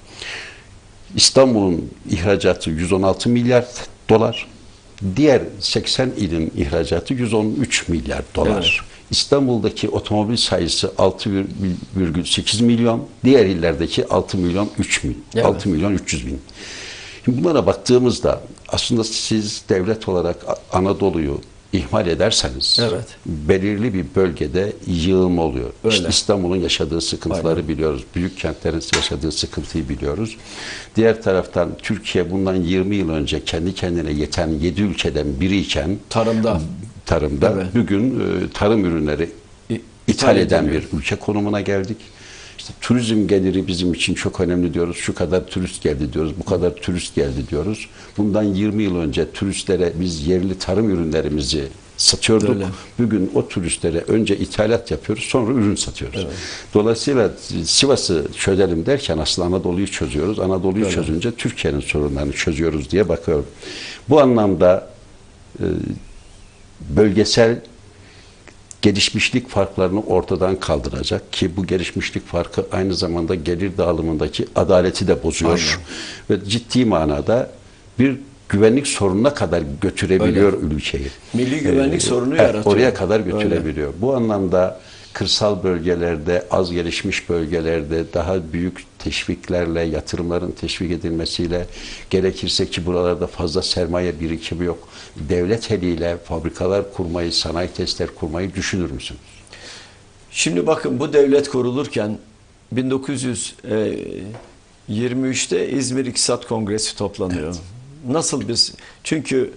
İstanbul'un ihracatı yüz on altı milyar dolar. Diğer seksen ilin ihracatı yüz on üç milyar dolar. Evet. İstanbul'daki otomobil sayısı altı virgül sekiz milyon, diğer illerdeki altı milyon üç bin, evet. altı milyon üç yüz bin. Şimdi bunlara baktığımızda aslında siz devlet olarak Anadolu'yu ihmal ederseniz evet. belirli bir bölgede yığılma oluyor. Öyle. İşte İstanbul'un yaşadığı sıkıntıları aynen. biliyoruz. Büyük kentlerin yaşadığı sıkıntıyı biliyoruz. Diğer taraftan Türkiye bundan yirmi yıl önce kendi kendine yeten yedi ülkeden biriyken tarımda tarımda evet. bugün e, tarım ürünleri İ, ithal eden bir ülke konumuna geldik. İşte turizm geliri bizim için çok önemli diyoruz. Şu kadar turist geldi diyoruz. Bu kadar turist geldi diyoruz. Bundan yirmi yıl önce turistlere biz yerli tarım ürünlerimizi satıyorduk. Öyle. Bugün o turistlere önce ithalat yapıyoruz, sonra ürün satıyoruz. Evet. Dolayısıyla Sivas'ı çözelim derken aslında Anadolu'yu çözüyoruz. Anadolu'yu Öyle. çözünce Türkiye'nin sorunlarını çözüyoruz diye bakıyorum. Bu anlamda e, bölgesel gelişmişlik farklarını ortadan kaldıracak ki bu gelişmişlik farkı aynı zamanda gelir dağılımındaki adaleti de bozuyor. Aynen. Ve ciddi manada bir güvenlik sorununa kadar götürebiliyor Öyle. ülkeyi. Milli güvenlik ee, sorunu evet, yaratıyor. Oraya kadar götürebiliyor. Öyle. Bu anlamda kırsal bölgelerde, az gelişmiş bölgelerde daha büyük teşviklerle, yatırımların teşvik edilmesiyle, gerekirse ki buralarda fazla sermaye birikimi yok, devlet eliyle fabrikalar kurmayı, sanayi tesisler kurmayı düşünür müsünüz? Şimdi bakın, bu devlet kurulurken bin dokuz yüz yirmi üçte İzmir İktisat Kongresi toplanıyor. Evet. Nasıl biz? Çünkü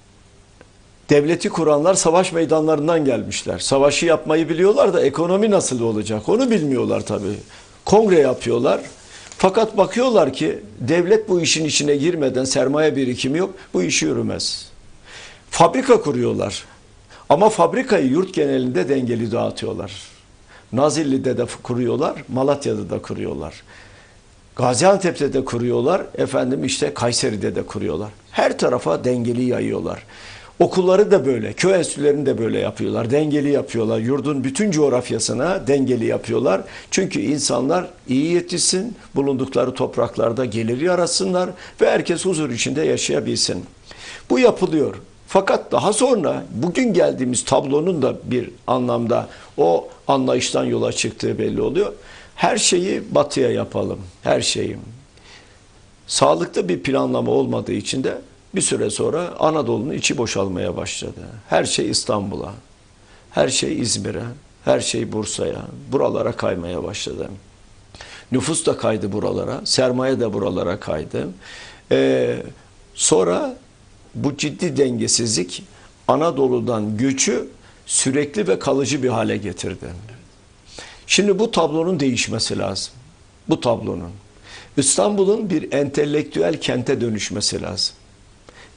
devleti kuranlar savaş meydanlarından gelmişler. Savaşı yapmayı biliyorlar da ekonomi nasıl olacak onu bilmiyorlar tabii. Kongre yapıyorlar. Fakat bakıyorlar ki devlet bu işin içine girmeden, sermaye birikimi yok, bu iş yürümez. Fabrika kuruyorlar. Ama fabrikayı yurt genelinde dengeli dağıtıyorlar. Nazilli'de de kuruyorlar, Malatya'da da kuruyorlar. Gaziantep'te de kuruyorlar, efendim işte Kayseri'de de kuruyorlar. Her tarafa dengeli yayıyorlar. Okulları da böyle, köy enstitülerini de böyle yapıyorlar, dengeli yapıyorlar. Yurdun bütün coğrafyasına dengeli yapıyorlar. Çünkü insanlar iyi yetişsin, bulundukları topraklarda gelir yarasınlar ve herkes huzur içinde yaşayabilsin. Bu yapılıyor. Fakat daha sonra bugün geldiğimiz tablonun da bir anlamda o anlayıştan yola çıktığı belli oluyor. Her şeyi batıya yapalım, her şeyi. Sağlıklı bir planlama olmadığı için de bir süre sonra Anadolu'nun içi boşalmaya başladı. Her şey İstanbul'a, her şey İzmir'e, her şey Bursa'ya, buralara kaymaya başladı. Nüfus da kaydı buralara, sermaye de buralara kaydı. Ee, sonra bu ciddi dengesizlik Anadolu'dan göçü sürekli ve kalıcı bir hale getirdi. Şimdi bu tablonun değişmesi lazım. Bu tablonun. İstanbul'un bir entelektüel kente dönüşmesi lazım.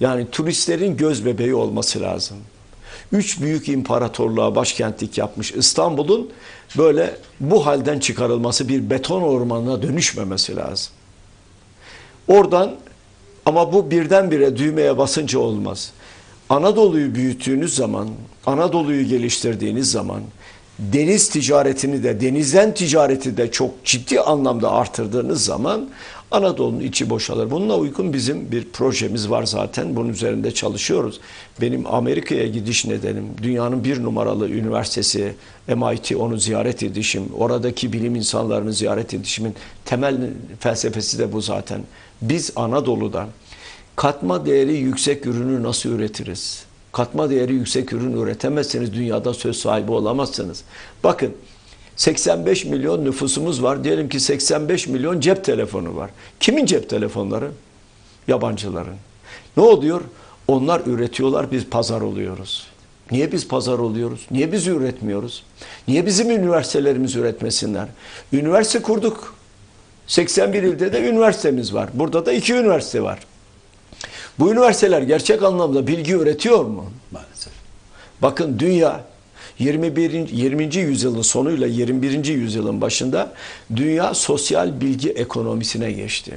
Yani turistlerin göz bebeği olması lazım. Üç büyük imparatorluğa başkentlik yapmış İstanbul'un böyle bu halden çıkarılması, bir beton ormanına dönüşmemesi lazım. Oradan, ama bu birdenbire düğmeye basınca olmaz. Anadolu'yu büyüttüğünüz zaman, Anadolu'yu geliştirdiğiniz zaman, deniz ticaretini de, denizden ticareti de çok ciddi anlamda artırdığınız zaman Anadolu'nun içi boşalır. Bununla uygun bizim bir projemiz var zaten. Bunun üzerinde çalışıyoruz. Benim Amerika'ya gidiş nedenim, dünyanın bir numaralı üniversitesi M I T, onu ziyaret edişim, oradaki bilim insanlarını ziyaret edişimin temel felsefesi de bu zaten. Biz Anadolu'da katma değeri yüksek ürünü nasıl üretiriz? Katma değeri yüksek ürün üretemezseniz dünyada söz sahibi olamazsınız. Bakın, seksen beş milyon nüfusumuz var. Diyelim ki seksen beş milyon cep telefonu var. Kimin cep telefonları? Yabancıların. Ne oluyor? Onlar üretiyorlar, biz pazar oluyoruz. Niye biz pazar oluyoruz? Niye biz üretmiyoruz? Niye bizim üniversitelerimiz üretmesinler? Üniversite kurduk. seksen bir ilde de üniversitemiz var. Burada da iki üniversite var. Bu üniversiteler gerçek anlamda bilgi üretiyor mu? Maalesef. Bakın, dünya yirmi birinci yirminci yüzyılın sonuyla yirmi birinci yüzyılın başında dünya sosyal bilgi ekonomisine geçti.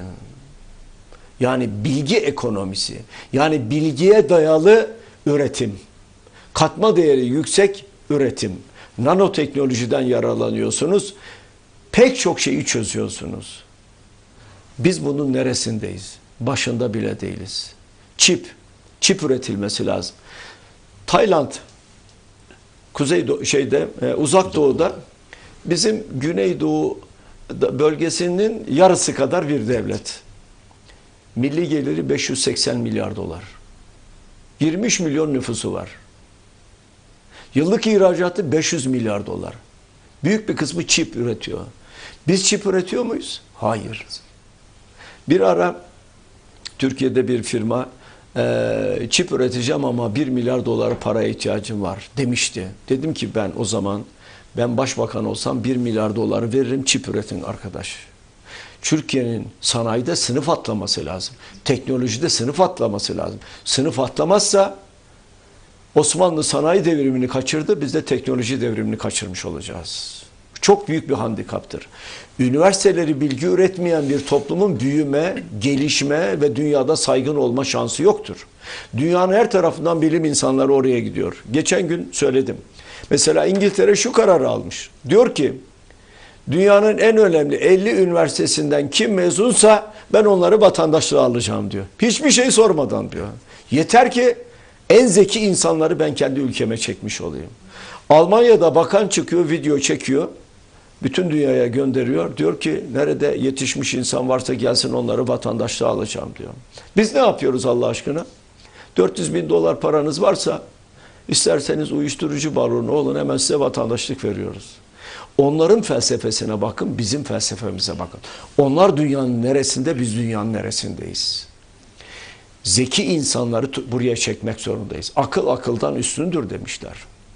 Yani bilgi ekonomisi, yani bilgiye dayalı üretim, katma değeri yüksek üretim, nanoteknolojiden yararlanıyorsunuz, pek çok şeyi çözüyorsunuz. Biz bunun neresindeyiz? Başında bile değiliz. Çip, çip üretilmesi lazım. Tayland, Kuzey Do- şeyde e, Uzak Doğu'da bizim Güneydoğu bölgesinin yarısı kadar bir devlet. Milli geliri beş yüz seksen milyar dolar. yirmi üç milyon nüfusu var. Yıllık ihracatı beş yüz milyar dolar. Büyük bir kısmı çip üretiyor. Biz çip üretiyor muyuz? Hayır. Bir ara Türkiye'de bir firma e, çip üreteceğim ama bir milyar dolar paraya ihtiyacım var demişti. Dedim ki ben o zaman, ben başbakan olsam bir milyar dolar veririm, çip üretin arkadaş. Türkiye'nin sanayide sınıf atlaması lazım. Teknolojide sınıf atlaması lazım. Sınıf atlamazsa Osmanlı sanayi devrimini kaçırdı, biz de teknoloji devrimini kaçırmış olacağız. Çok büyük bir handikaptır. Üniversiteleri bilgi üretmeyen bir toplumun büyüme, gelişme ve dünyada saygın olma şansı yoktur. Dünyanın her tarafından bilim insanları oraya gidiyor. Geçen gün söyledim. Mesela İngiltere şu kararı almış. Diyor ki, dünyanın en önemli elli üniversitesinden kim mezunsa ben onları vatandaşlığa alacağım diyor. Hiçbir şey sormadan diyor. Yeter ki en zeki insanları ben kendi ülkeme çekmiş olayım. Almanya'da bakan çıkıyor, video çekiyor. Bütün dünyaya gönderiyor. Diyor ki nerede yetişmiş insan varsa gelsin, onları vatandaşlığa alacağım diyor. Biz ne yapıyoruz Allah aşkına? dört yüz bin dolar paranız varsa isterseniz uyuşturucu baronu olun, hemen size vatandaşlık veriyoruz. Onların felsefesine bakın, bizim felsefemize bakın. Onlar dünyanın neresinde, biz dünyanın neresindeyiz? Zeki insanları buraya çekmek zorundayız. Akıl akıldan üstündür demişler.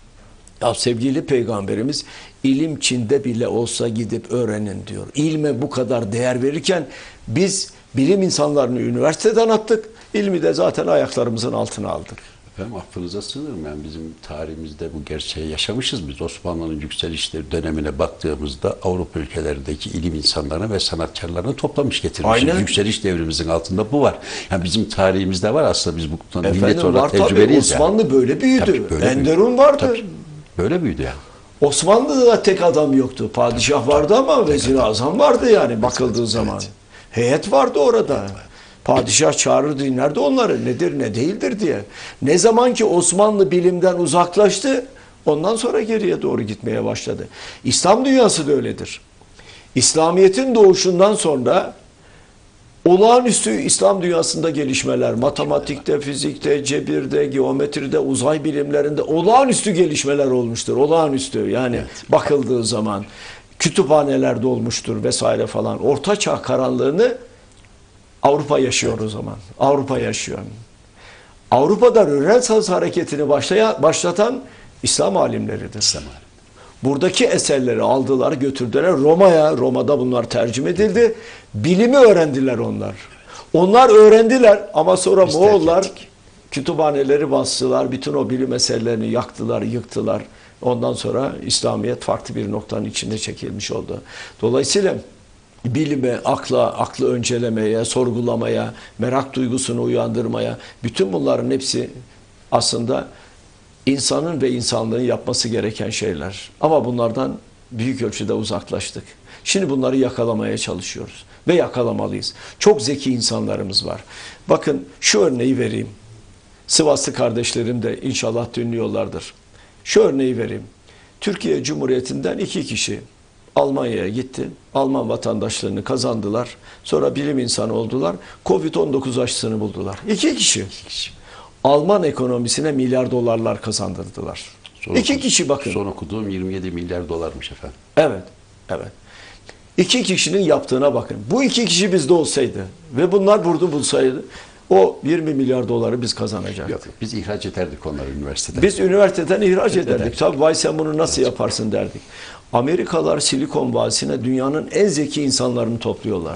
Ya sevgili Peygamberimiz, ilim Çin'de bile olsa gidip öğrenin diyor. İlme bu kadar değer verirken biz bilim insanlarını üniversiteden attık, ilmi de zaten ayaklarımızın altına aldık. Efendim affınıza sığınırım, yani bizim tarihimizde bu gerçeği yaşamışız biz. Osmanlı'nın yükselişleri dönemine baktığımızda Avrupa ülkelerindeki ilim insanlarını ve sanatkarlarını toplamış getirmişiz. Aynen. Yükseliş devrimimizin altında bu var. Yani bizim tarihimizde var aslında, biz bu konuda millet Efendim, olarak var tecrübeliyiz. tabii. Osmanlı yani. böyle büyüdü. Tabii, böyle Enderun büyüdü. vardı. Tabii, böyle büyüdü yani. Osmanlı'da da tek adam yoktu. Padişah vardı ama vezir-i azam vardı yani bakıldığı evet, zaman. evet. Heyet vardı orada. Padişah çağırır, dinlerdi onları. Nedir ne değildir diye. Ne zaman ki Osmanlı bilimden uzaklaştı, ondan sonra geriye doğru gitmeye başladı. İslam dünyası da öyledir. İslamiyet'in doğuşundan sonra olağanüstü İslam dünyasında gelişmeler, matematikte, fizikte, cebirde, geometride, uzay bilimlerinde olağanüstü gelişmeler olmuştur. Olağanüstü yani evet. Bakıldığı zaman kütüphaneler dolmuştur vesaire falan. Orta Çağ karanlığını Avrupa yaşıyor evet. O zaman. Avrupa yaşıyor. Avrupa'da Rönesans hareketini başlaya, başlatan İslam alimleridir. İslam alim. Buradaki eserleri aldılar, götürdüler Roma'ya. Roma'da bunlar tercüme edildi. Bilimi öğrendiler onlar. Onlar öğrendiler ama sonra Biz Moğollar Kütüphaneleri bastılar, bütün o bilim eserlerini yaktılar, yıktılar. Ondan sonra İslamiyet farklı bir noktanın içinde çekilmiş oldu. Dolayısıyla bilime, akla, aklı öncelemeye, sorgulamaya, merak duygusunu uyandırmaya, bütün bunların hepsi aslında insanın ve insanlığın yapması gereken şeyler. Ama bunlardan büyük ölçüde uzaklaştık. Şimdi bunları yakalamaya çalışıyoruz ve yakalamalıyız. Çok zeki insanlarımız var. Bakın şu örneği vereyim. Sivaslı kardeşlerim de inşallah dinliyorlardır. Şu örneği vereyim. Türkiye Cumhuriyeti'nden iki kişi Almanya'ya gitti. Alman vatandaşlığını kazandılar. Sonra bilim insanı oldular. Covid on dokuz aşısını buldular. İki kişi. Alman ekonomisine milyar dolarlar kazandırdılar. Son İki okudum, kişi bakın. Son okuduğum yirmi yedi milyar dolarmış efendim. Evet, evet. İki kişinin yaptığına bakın. Bu iki kişi bizde olsaydı ve bunlar burada bulsaydı o yirmi milyar doları biz kazanacaktık. Yok, biz ihraç ederdik onları üniversiteden. Biz üniversiteden ihraç Ederdik. ederdik. Tabii vay sen bunu nasıl yaparsın derdik. Amerikalılar Silikon Vadisi'ne dünyanın en zeki insanlarını topluyorlar.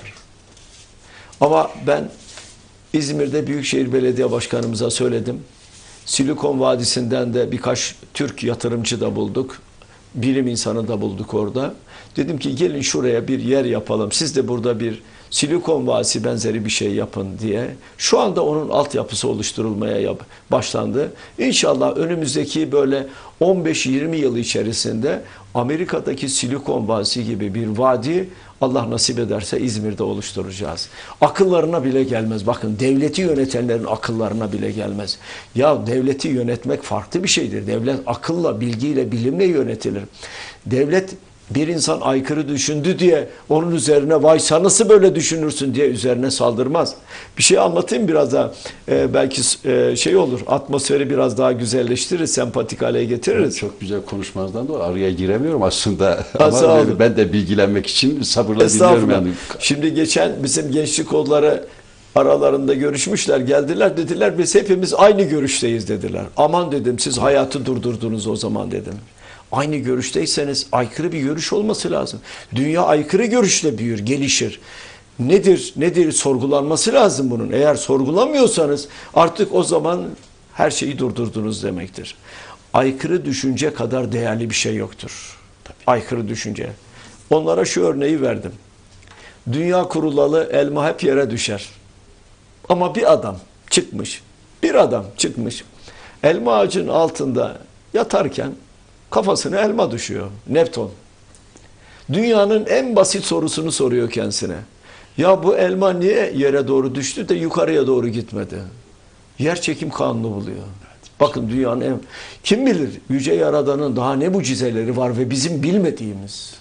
Ama ben İzmir'de Büyükşehir Belediye Başkanımıza söyledim. Silikon Vadisi'nden de birkaç Türk yatırımcı da bulduk. Bilim insanı da bulduk orada. Dedim ki gelin şuraya bir yer yapalım. Siz de burada bir Silikon Vadisi benzeri bir şey yapın diye. Şu anda onun altyapısı oluşturulmaya yap başlandı. İnşallah önümüzdeki böyle on beş yirmi yıl içerisinde Amerika'daki Silikon Vadisi gibi bir vadi Allah nasip ederse İzmir'de oluşturacağız. Akıllarına bile gelmez. Bakın devleti yönetenlerin akıllarına bile gelmez. Ya devleti yönetmek farklı bir şeydir. Devlet akılla, bilgiyle, bilimle yönetilir. Devlet bir insan aykırı düşündü diye onun üzerine vay sen nasıl böyle düşünürsün diye üzerine saldırmaz. Bir şey anlatayım biraz daha. Ee, belki e, şey olur, atmosferi biraz daha güzelleştirir, sempatik hale getiririz. Evet, çok güzel konuşmanızdan dolayı araya giremiyorum aslında. Ha, Ama sağ olun. ben, ben de bilgilenmek için sabırla dinliyorum. Estağfurullah. Yani. Şimdi geçen bizim gençlik kolları aralarında görüşmüşler. Geldiler dediler biz hepimiz aynı görüşteyiz dediler. Aman dedim siz hayatı durdurdunuz o zaman dedim. Aynı görüşteyseniz aykırı bir görüş olması lazım. Dünya aykırı görüşle büyür, gelişir. Nedir, nedir sorgulanması lazım bunun. Eğer sorgulamıyorsanız artık o zaman her şeyi durdurdunuz demektir. Aykırı düşünce kadar değerli bir şey yoktur. Tabii. Aykırı düşünce. Onlara şu örneği verdim. Dünya kurulalı elma hep yere düşer. Ama bir adam çıkmış, bir adam çıkmış, elma ağacının altında yatarken kafasına elma düşüyor. Neptün. Dünyanın en basit sorusunu soruyor kendisine. Ya bu elma niye yere doğru düştü de yukarıya doğru gitmedi? Yer çekim kanunu buluyor. Bakın dünyanın en... Kim bilir Yüce Yaradan'ın daha ne mucizeleri var ve bizim bilmediğimiz.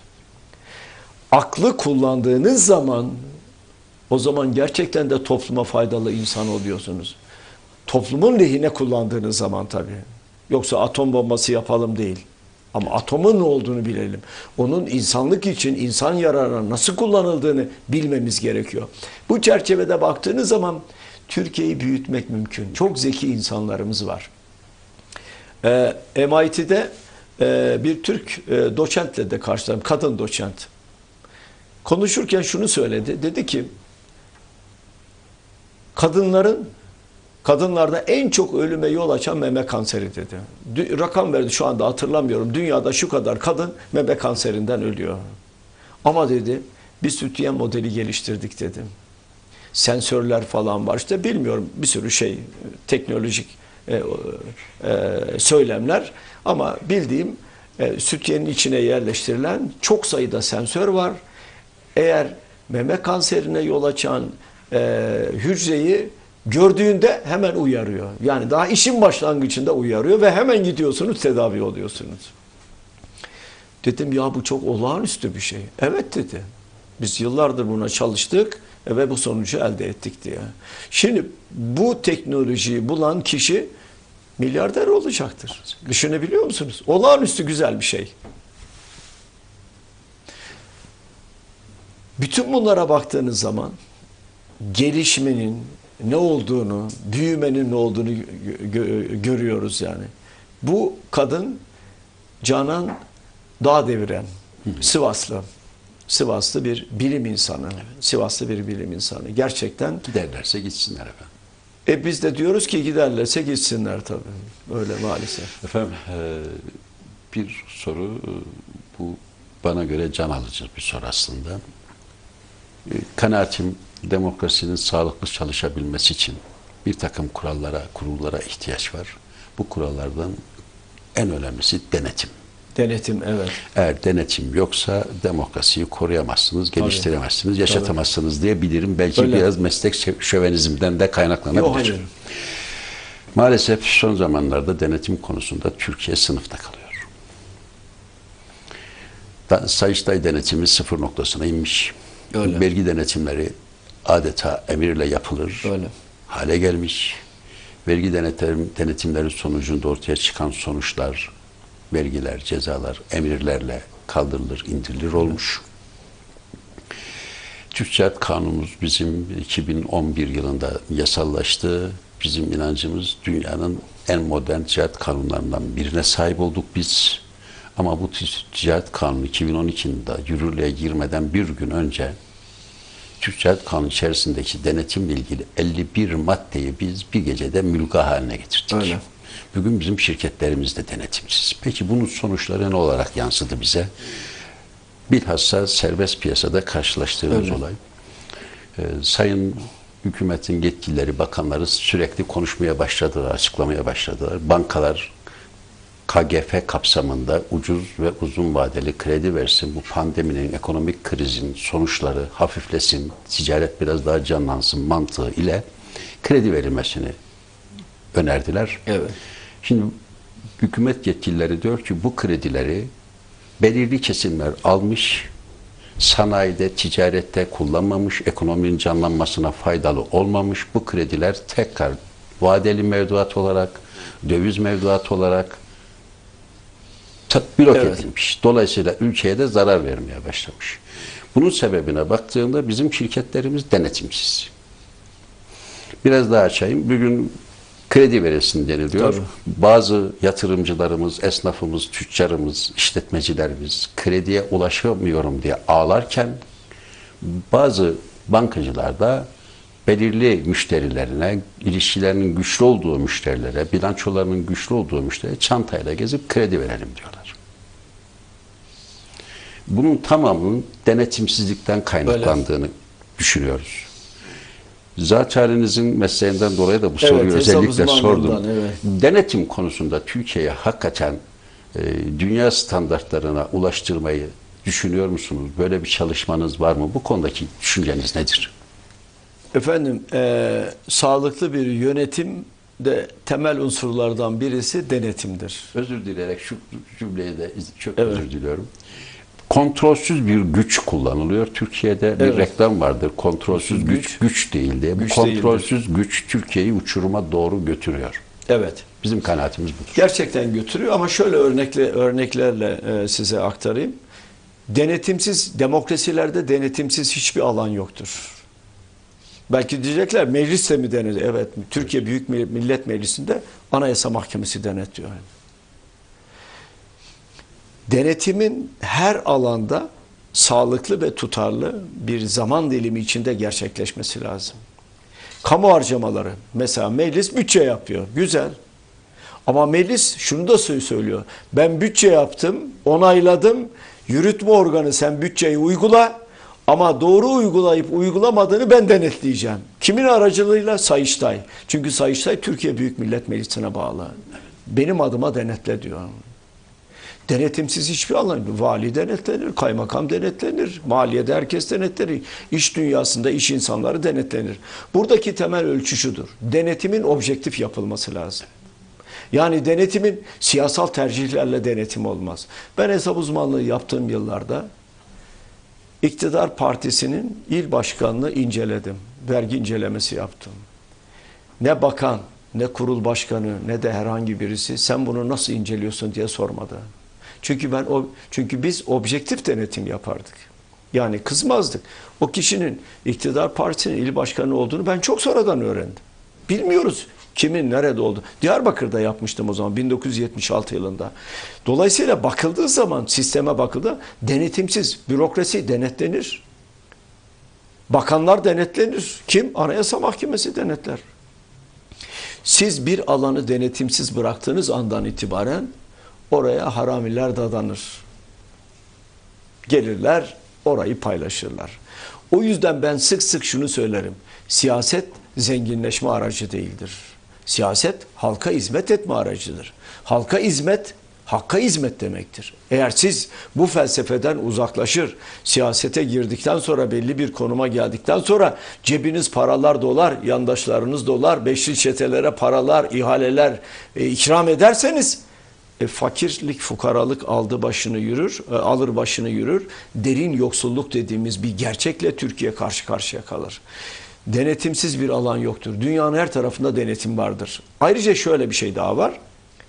Aklı kullandığınız zaman o zaman gerçekten de topluma faydalı insan oluyorsunuz. Toplumun lehine kullandığınız zaman tabii. Yoksa atom bombası yapalım değil. Ama atomun ne olduğunu bilelim. Onun insanlık için, insan yararına nasıl kullanıldığını bilmemiz gerekiyor. Bu çerçevede baktığınız zaman Türkiye'yi büyütmek mümkün. Çok zeki insanlarımız var. Ee, M I T'de e, bir Türk e, doçentle de karşılaştım. Kadın doçent. Konuşurken şunu söyledi. Dedi ki kadınların Kadınlarda en çok ölüme yol açan meme kanseri dedi. Rakam verdi şu anda hatırlamıyorum. Dünyada şu kadar kadın meme kanserinden ölüyor. Ama dedi bir sütyen modeli geliştirdik dedi. Sensörler falan var işte bilmiyorum bir sürü şey teknolojik e, e, söylemler. Ama bildiğim e, sütyenin içine yerleştirilen çok sayıda sensör var. Eğer meme kanserine yol açan e, hücreyi gördüğünde hemen uyarıyor. Yani daha işin başlangıcında uyarıyor ve hemen gidiyorsunuz tedavi oluyorsunuz. Dedim ya bu çok olağanüstü bir şey. Evet dedi. Biz yıllardır buna çalıştık ve bu sonucu elde ettik diye. Şimdi bu teknolojiyi bulan kişi milyarder olacaktır. Düşünebiliyor musunuz? Olağanüstü güzel bir şey. Bütün bunlara baktığınız zaman gelişmenin ne olduğunu, büyümenin ne olduğunu gö görüyoruz yani. Bu kadın Canan Dağdeviren, Sivaslı. Sivaslı bir bilim insanı. Evet. Sivaslı bir bilim insanı. Gerçekten giderlerse gitsinler efendim. E biz de diyoruz ki giderlerse gitsinler tabii. Öyle maalesef. Efendim e, bir soru, e, bu bana göre can alıcı bir soru aslında. E, kanaatim, demokrasinin sağlıklı çalışabilmesi için bir takım kurallara, kurullara ihtiyaç var. Bu kurallardan en önemlisi denetim. Denetim, evet. Eğer denetim yoksa demokrasiyi koruyamazsınız, geliştiremezsiniz, yaşatamazsınız diye bilirim. Belki Öyle. biraz meslek şövenizmden de kaynaklanabilir. Yok, hayır. Maalesef son zamanlarda denetim konusunda Türkiye sınıfta kalıyor. Da, Sayıştay denetimi sıfır noktasına inmiş. Öyle. Vergi denetimleri adeta emirle yapılır Öyle. hale gelmiş. Vergi denetim, denetimleri sonucunda ortaya çıkan sonuçlar, vergiler, cezalar emirlerle kaldırılır, indirilir olmuş. Türk Ticaret Kanunumuz bizim iki bin on bir yılında yasallaştı. Bizim inancımız dünyanın en modern ticaret kanunlarından birine sahip olduk biz. Ama bu ticaret kanunu iki bin on iki yılında yürürlüğe girmeden bir gün önce Türk Ticaret Kanunu içerisindeki denetimle ilgili elli bir maddeyi biz bir gecede mülga haline getirdik. Öyle. Bugün bizim şirketlerimiz de denetimsiz. Peki bunun sonuçları ne olarak yansıdı bize? Bilhassa serbest piyasada karşılaştığımız Öyle. olay. Ee, sayın hükümetin yetkilileri, bakanları sürekli konuşmaya başladılar, açıklamaya başladılar. Bankalar K G F kapsamında ucuz ve uzun vadeli kredi versin, bu pandeminin, ekonomik krizin sonuçları hafiflesin, ticaret biraz daha canlansın mantığı ile kredi verilmesini önerdiler. Evet. Şimdi hükümet yetkilileri diyor ki bu kredileri belirli kesimler almış, sanayide, ticarette kullanmamış, ekonominin canlanmasına faydalı olmamış. Bu krediler tekrar vadeli mevduat olarak, döviz mevduat olarak blok Evet. edilmiş. Dolayısıyla ülkeye de zarar vermeye başlamış. Bunun sebebine baktığında bizim şirketlerimiz denetimsiz. Biraz daha açayım. Bugün kredi verilsin deniliyor. Tabii. Bazı yatırımcılarımız, esnafımız, tüccarımız, işletmecilerimiz krediye ulaşamıyorum diye ağlarken bazı bankacılar da belirli müşterilerine, ilişkilerinin güçlü olduğu müşterilere, bilançolarının güçlü olduğu müşterilere çantayla gezip kredi verelim diyorlar. Bunun tamamının denetimsizlikten kaynaklandığını Öyle. düşünüyoruz. Zaçarinizin mesleğinden dolayı da bu evet, soruyu özellikle sordum. Evet. Denetim konusunda Türkiye'ye hakikaten e, dünya standartlarına ulaştırmayı düşünüyor musunuz? Böyle bir çalışmanız var mı? Bu konudaki düşünceniz nedir? Efendim, e, sağlıklı bir yönetim de temel unsurlardan birisi denetimdir. Özür dileyerek şu cümleyi de çok Evet. özür diliyorum. Kontrolsüz bir güç kullanılıyor. Türkiye'de bir Evet. reklam vardır. Kontrolsüz güç, Güç, güç değildi. Bu güç kontrolsüz değildir. güç Türkiye'yi uçuruma doğru götürüyor. Evet. Bizim kanaatimiz budur. Gerçekten götürüyor ama şöyle örnekle örneklerle e, size aktarayım. Denetimsiz, demokrasilerde denetimsiz hiçbir alan yoktur. Belki diyecekler mecliste mi denetiyor? Evet, Türkiye Büyük Millet Meclisi'nde Anayasa Mahkemesi denetliyor. Denetimin her alanda sağlıklı ve tutarlı bir zaman dilimi içinde gerçekleşmesi lazım. Kamu harcamaları, mesela meclis bütçe yapıyor, güzel. Ama meclis şunu da söylüyor, ben bütçe yaptım, onayladım, yürütme organı sen bütçeyi uygula, ama doğru uygulayıp uygulamadığını ben denetleyeceğim. Kimin aracılığıyla? Sayıştay. Çünkü Sayıştay Türkiye Büyük Millet Meclisi'ne bağlı. Benim adıma denetle diyor. Denetimsiz hiçbir alan. Vali denetlenir, kaymakam denetlenir, maliyede herkes denetlenir. İş dünyasında iş insanları denetlenir. Buradaki temel ölçü şudur. Denetimin objektif yapılması lazım. Yani denetimin siyasal tercihlerle denetim olmaz. Ben hesap uzmanlığı yaptığım yıllarda İktidar Partisi'nin il başkanını inceledim. Vergi incelemesi yaptım. Ne bakan, ne kurul başkanı, ne de herhangi birisi sen bunu nasıl inceliyorsun diye sormadı. Çünkü ben o çünkü biz objektif denetim yapardık. Yani kızmazdık. O kişinin İktidar Partisi'nin il başkanı olduğunu ben çok sonradan öğrendim. Bilmiyoruz kimin nerede oldu. Diyarbakır'da yapmıştım o zaman bin dokuz yüz yetmiş altı yılında. Dolayısıyla bakıldığı zaman sisteme bakıldı, denetimsiz bürokrasi denetlenir. Bakanlar denetlenir. Kim? Anayasa Mahkemesi denetler. Siz bir alanı denetimsiz bıraktığınız andan itibaren oraya haramiler dadanır. Gelirler, orayı paylaşırlar. O yüzden ben sık sık şunu söylerim. Siyaset zenginleşme aracı değildir. Siyaset halka hizmet etme aracıdır. Halka hizmet, hakka hizmet demektir. Eğer siz bu felsefeden uzaklaşır, siyasete girdikten sonra belli bir konuma geldikten sonra cebiniz paralar dolar, yandaşlarınız dolar, beşli çetelere paralar, ihaleler e, ikram ederseniz e, fakirlik, fukaralık aldı başını yürür, e, alır başını yürür. Derin yoksulluk dediğimiz bir gerçekle Türkiye karşı karşıya kalır. Denetimsiz bir alan yoktur. Dünyanın her tarafında denetim vardır. Ayrıca şöyle bir şey daha var.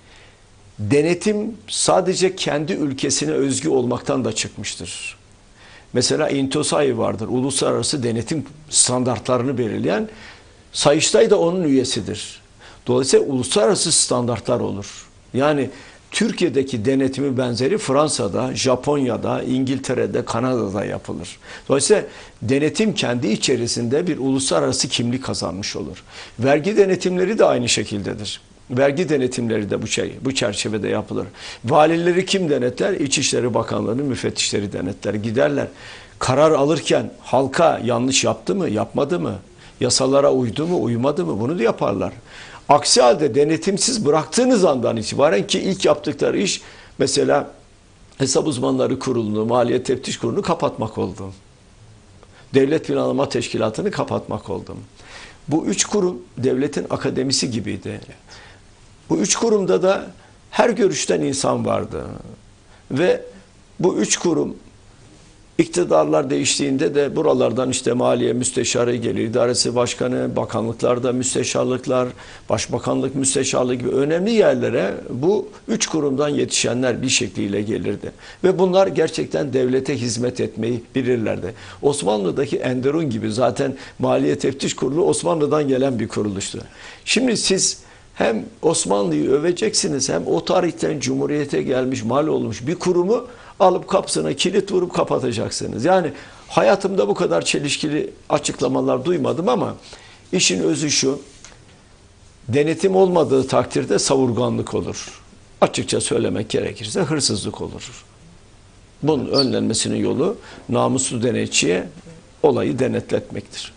Denetim sadece kendi ülkesine özgü olmaktan da çıkmıştır. Mesela İntosai vardır. Uluslararası denetim standartlarını belirleyen. Sayıştay da onun üyesidir. Dolayısıyla uluslararası standartlar olur. Yani Türkiye'deki denetimi benzeri Fransa'da, Japonya'da, İngiltere'de, Kanada'da yapılır. Dolayısıyla denetim kendi içerisinde bir uluslararası kimlik kazanmış olur. Vergi denetimleri de aynı şekildedir. Vergi denetimleri de bu şey, bu çerçevede yapılır. Valileri kim denetler? İçişleri Bakanlığı'nın müfettişleri denetler. Giderler. Karar alırken halka yanlış yaptı mı, yapmadı mı? Yasalara uydu mu, uymadı mı? Bunu da yaparlar. Aksi halde denetimsiz bıraktığınız andan itibaren ki ilk yaptıkları iş mesela Hesap Uzmanları Kurulu'nu, Maliye Teftiş Kurulu'nu kapatmak oldu. Devlet Planlama Teşkilatı'nı kapatmak oldu. Bu üç kurum devletin akademisi gibiydi. Bu üç kurumda da her görüşten insan vardı. Ve bu üç kurum iktidarlar değiştiğinde de buralardan işte maliye müsteşarı gelir, idaresi başkanı, bakanlıklarda müsteşarlıklar, başbakanlık müsteşarlığı gibi önemli yerlere bu üç kurumdan yetişenler bir şekliyle gelirdi. Ve bunlar gerçekten devlete hizmet etmeyi bilirlerdi. Osmanlı'daki Enderun gibi zaten Maliye Teftiş Kurulu Osmanlı'dan gelen bir kuruluştu. Şimdi siz hem Osmanlı'yı öveceksiniz hem o tarihten Cumhuriyet'e gelmiş, mal olmuş bir kurumu alıp kapısına kilit vurup kapatacaksınız. Yani hayatımda bu kadar çelişkili açıklamalar duymadım ama işin özü şu, denetim olmadığı takdirde savurganlık olur. Açıkça söylemek gerekirse hırsızlık olur. Bunun önlenmesinin yolu namuslu denetçiye olayı denetletmektir.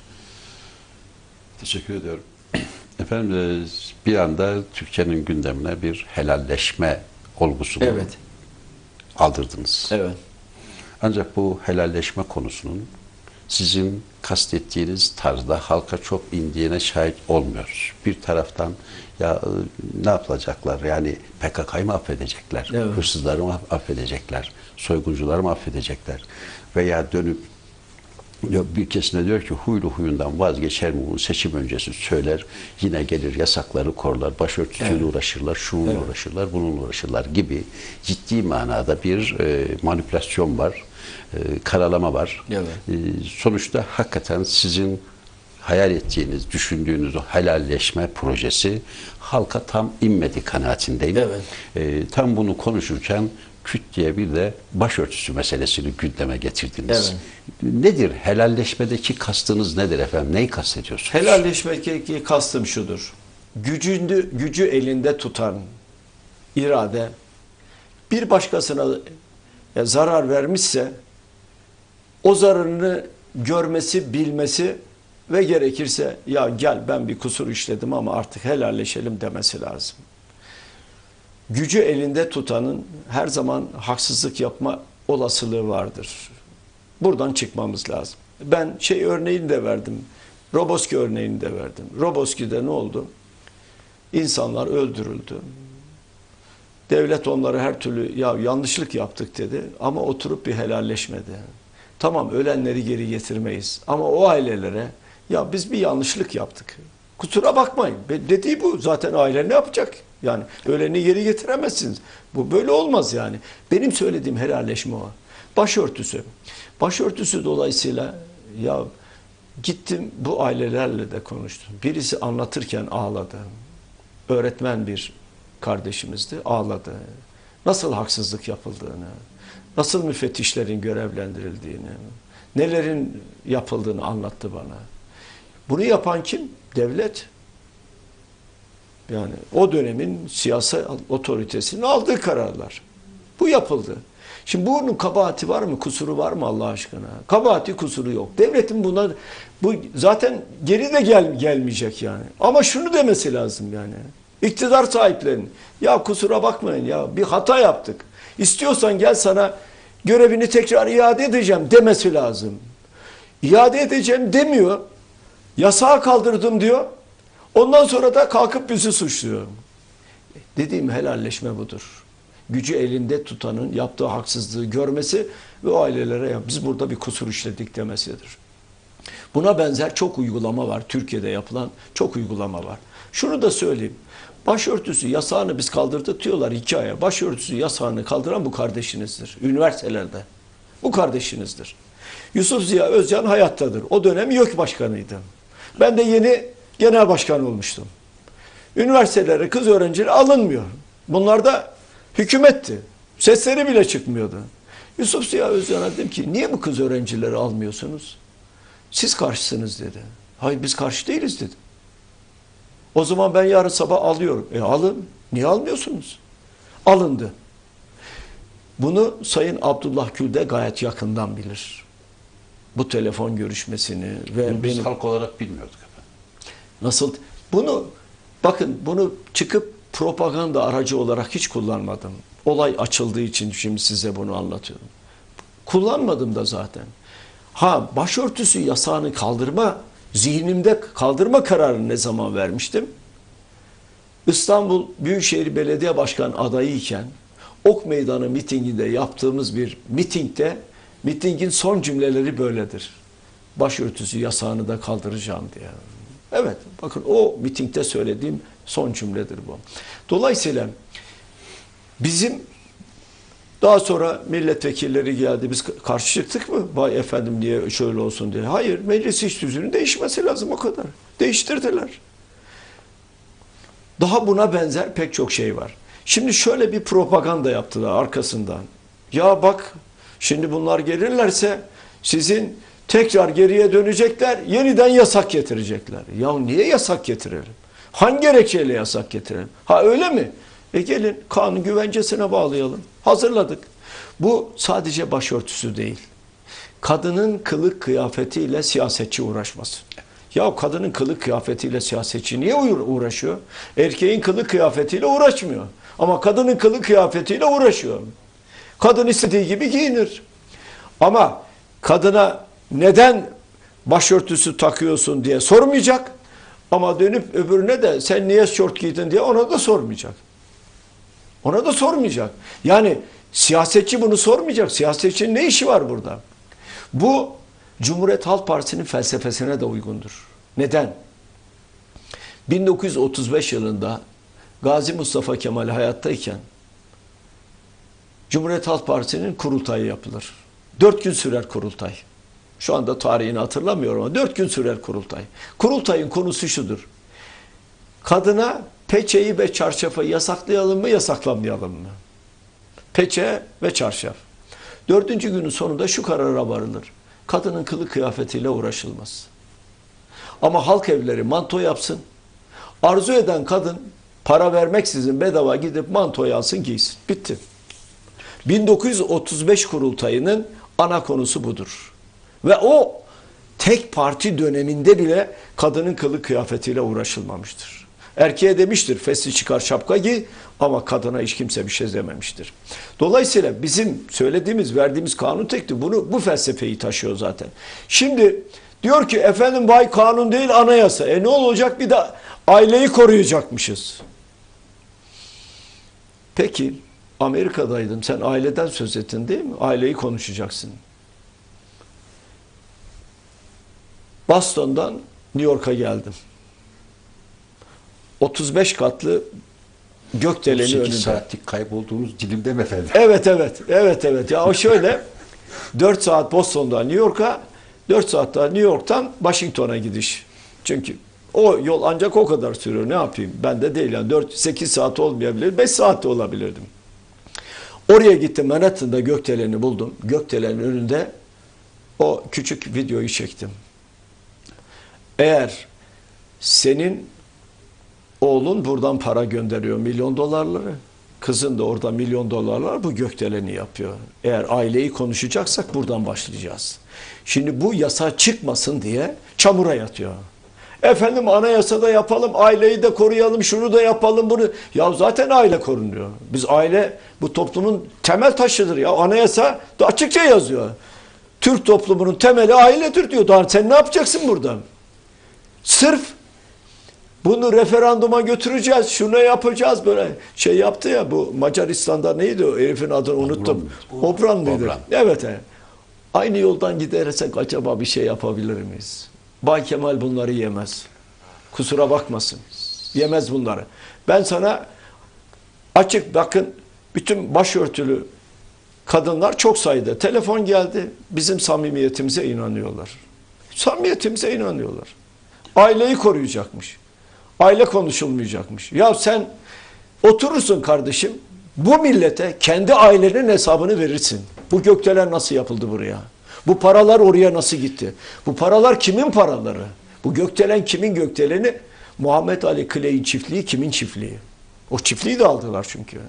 Teşekkür ediyorum. Efendim bir anda Türkiye'nin gündemine bir helalleşme olgusunu Evet. aldırdınız. Evet. Ancak bu helalleşme konusunun sizin kastettiğiniz tarzda halka çok indiğine şahit olmuyoruz. Bir taraftan ya ne yapılacaklar? Yani P K K'yı mı affedecekler? Evet. Hırsızları mı affedecekler? Soyguncuları mı affedecekler? Veya dönüp bir kesine diyor ki huylu huyundan vazgeçer mi bunu seçim öncesi söyler, yine gelir yasakları korlar, başörtüsüyle evet. uğraşırlar, şununla evet. uğraşırlar, bununla uğraşırlar gibi ciddi manada bir e, manipülasyon var, e, karalama var. Evet. E, sonuçta hakikaten sizin hayal ettiğiniz, düşündüğünüz o helalleşme projesi halka tam inmedi kanaatindeyim. Evet. E, tam bunu konuşurken küt diye bir de başörtüsü meselesini gündeme getirdiniz. Evet. Nedir? Helalleşmedeki kastınız nedir efendim? Neyi kastediyorsunuz? Helalleşmedeki kastım şudur. Gücünü, gücü elinde tutan irade bir başkasına zarar vermişse o zararını görmesi, bilmesi ve gerekirse ya gel ben bir kusur işledim ama artık helalleşelim demesi lazım. Gücü elinde tutanın her zaman haksızlık yapma olasılığı vardır. Buradan çıkmamız lazım. Ben şey örneğini de verdim. Roboski örneğini de verdim. Roboski'de ne oldu? İnsanlar öldürüldü. Devlet onlara her türlü ya yanlışlık yaptık dedi ama oturup bir helalleşmedi. Tamam ölenleri geri getirmeyiz ama o ailelere ya biz bir yanlışlık yaptık. Kusura bakmayın. Dediği bu. Zaten aile ne yapacak? Yani öleni geri getiremezsiniz. Bu böyle olmaz yani. Benim söylediğim helalleşme o. Başörtüsü. Başörtüsü dolayısıyla ya gittim bu ailelerle de konuştum. Birisi anlatırken ağladı. Öğretmen bir kardeşimizdi. Ağladı. Nasıl haksızlık yapıldığını, nasıl müfettişlerin görevlendirildiğini, nelerin yapıldığını anlattı bana. Bunu yapan kim? Devlet. Yani o dönemin siyasal otoritesinin aldığı kararlar. Bu yapıldı. Şimdi bunun kabahati var mı, kusuru var mı Allah aşkına? Kabahati, kusuru yok. Devletin buna bu zaten geri de gel, gelmeyecek yani. Ama şunu demesi lazım yani. İktidar sahiplerinin ya kusura bakmayın ya bir hata yaptık. İstiyorsan gel sana görevini tekrar iade edeceğim demesi lazım. İade edeceğim demiyor. Yasağı kaldırdım diyor. Ondan sonra da kalkıp bizi suçluyor. Dediğim helalleşme budur. Gücü elinde tutanın yaptığı haksızlığı görmesi ve o ailelere ya biz burada bir kusur işledik demesidir. Buna benzer çok uygulama var. Türkiye'de yapılan çok uygulama var. Şunu da söyleyeyim. Başörtüsü yasağını biz kaldırdık diyorlar hikaye. Başörtüsü yasağını kaldıran bu kardeşinizdir. Üniversitelerde. Bu kardeşinizdir. Yusuf Ziya Özcan hayattadır. O dönem YÖK başkanıydı. Ben de yeni genel başkan olmuştum. Üniversitelere kız öğrencileri alınmıyor. Bunlar da hükümetti. Sesleri bile çıkmıyordu. Yusuf Ziya Özcan'a dedim ki niye bu kız öğrencileri almıyorsunuz? Siz karşısınız dedi. Hayır biz karşı değiliz dedim. O zaman ben yarın sabah alıyorum. E alın. Niye almıyorsunuz? Alındı. Bunu Sayın Abdullah Gül de gayet yakından bilir. Bu telefon görüşmesini ve Bunu biz benim, halk olarak bilmiyorduk efendim. nasıl bunu bakın bunu çıkıp propaganda aracı olarak hiç kullanmadım. Olay açıldığı için şimdi size bunu anlatıyorum. Kullanmadım da zaten. Ha başörtüsü yasağını kaldırma zihnimde kaldırma kararını ne zaman vermiştim? İstanbul Büyükşehir Belediye Başkanı adayıyken Ok Meydanı mitinginde yaptığımız bir mitingde mitingin son cümleleri böyledir. Başörtüsü yasağını da kaldıracağım diye. Evet bakın o mitingde söylediğim son cümledir bu. Dolayısıyla bizim daha sonra milletvekilleri geldi. Biz karşı çıktık mı? Vay efendim niye şöyle olsun diye. Hayır meclis iş düzünün değişmesi lazım o kadar. Değiştirdiler. Daha buna benzer pek çok şey var. Şimdi şöyle bir propaganda yaptılar arkasından. Ya bak şimdi bunlar gelirlerse sizin tekrar geriye dönecekler, yeniden yasak getirecekler. Ya niye yasak getirelim? Hangi gerekçeyle yasak getirelim? Ha öyle mi? E gelin kanun güvencesine bağlayalım. Hazırladık. Bu sadece başörtüsü değil. Kadının kılık kıyafetiyle siyasetçi uğraşması. Ya kadının kılık kıyafetiyle siyasetçi niye uğraşıyor? Erkeğin kılık kıyafetiyle uğraşmıyor. Ama kadının kılık kıyafetiyle uğraşıyor. Kadın istediği gibi giyinir. Ama kadına neden başörtüsü takıyorsun diye sormayacak. Ama dönüp öbürüne de sen niye şort giydin diye ona da sormayacak. Ona da sormayacak. Yani siyasetçi bunu sormayacak. Siyasetçinin ne işi var burada? Bu Cumhuriyet Halk Partisi'nin felsefesine de uygundur. Neden? bin dokuz yüz otuz beş yılında Gazi Mustafa Kemal hayattayken Cumhuriyet Halk Partisi'nin kurultayı yapılır. Dört gün sürer kurultay. Şu anda tarihini hatırlamıyorum ama dört gün sürer kurultay. Kurultayın konusu şudur. Kadına peçeyi ve çarşafı yasaklayalım mı, yasaklamayalım mı? Peçe ve çarşaf. Dördüncü günün sonunda şu karara varılır. Kadının kılık kıyafetiyle uğraşılmaz. Ama halk evleri manto yapsın. Arzu eden kadın para vermeksizin bedava gidip mantoyu alsın giysin. Bitti. bin dokuz yüz otuz beş kurultayının ana konusu budur. Ve o tek parti döneminde bile kadının kılık kıyafetiyle uğraşılmamıştır. Erkeğe demiştir fesli çıkar şapka giy ama kadına hiç kimse bir şey dememiştir. Dolayısıyla bizim söylediğimiz, verdiğimiz kanun tekti. Bunu, bu felsefeyi taşıyor zaten. Şimdi diyor ki efendim vay kanun değil anayasa. E ne olacak bir de aileyi koruyacakmışız. Peki Amerika'daydım. Sen aileden söz ettin değil mi? Aileyi konuşacaksın. Boston'dan New York'a geldim. otuz beş katlı gökdeleni önünde. sekiz saatlik kaybolduğunuz dilimde mi efendim? Evet evet. Evet evet. Ya o şöyle dört saat Boston'dan New York'a, dört saat daha New York'tan Washington'a gidiş. Çünkü o yol ancak o kadar sürüyor. Ne yapayım? Ben de değil yani dört sekiz saat olmayabilir. beş saat de olabilirdim. Oraya gittim. Manhattan'da gökdeleni buldum. Gökdelenin önünde o küçük videoyu çektim. Eğer senin Oğlun buradan para gönderiyor, milyon dolarları. Kızın da orada milyon dolarlar, bu gökdeleni yapıyor. Eğer aileyi konuşacaksak buradan başlayacağız. Şimdi bu yasa çıkmasın diye çamura yatıyor. Efendim anayasada yapalım, aileyi de koruyalım, şunu da yapalım, bunu. Ya zaten aile korunuyor. Biz aile bu toplumun temel taşıdır ya. Anayasa da açıkça yazıyor. Türk toplumunun temeli ailedir diyor. Daha sen ne yapacaksın burada? Sırf bunu referanduma götüreceğiz, şunu yapacağız, böyle şey yaptı ya, bu Macaristan'da neydi o herifin adını unuttum. Obran mıydı? Obran. Evet. He. Aynı yoldan gidersek acaba bir şey yapabilir miyiz? Bay Kemal bunları yemez. Kusura bakmasın. Yemez bunları. Ben sana açık bakın, bütün başörtülü kadınlar çok sayıda telefon geldi. Bizim samimiyetimize inanıyorlar. Samimiyetimize inanıyorlar. Aileyi koruyacakmış. Aile konuşulmayacakmış. Ya sen oturursun kardeşim, bu millete kendi ailenin hesabını verirsin. Bu gökdelen nasıl yapıldı buraya? Bu paralar oraya nasıl gitti? Bu paralar kimin paraları? Bu gökdelen kimin gökdeleni? Muhammed Ali Clay'in çiftliği kimin çiftliği? O çiftliği de aldılar çünkü.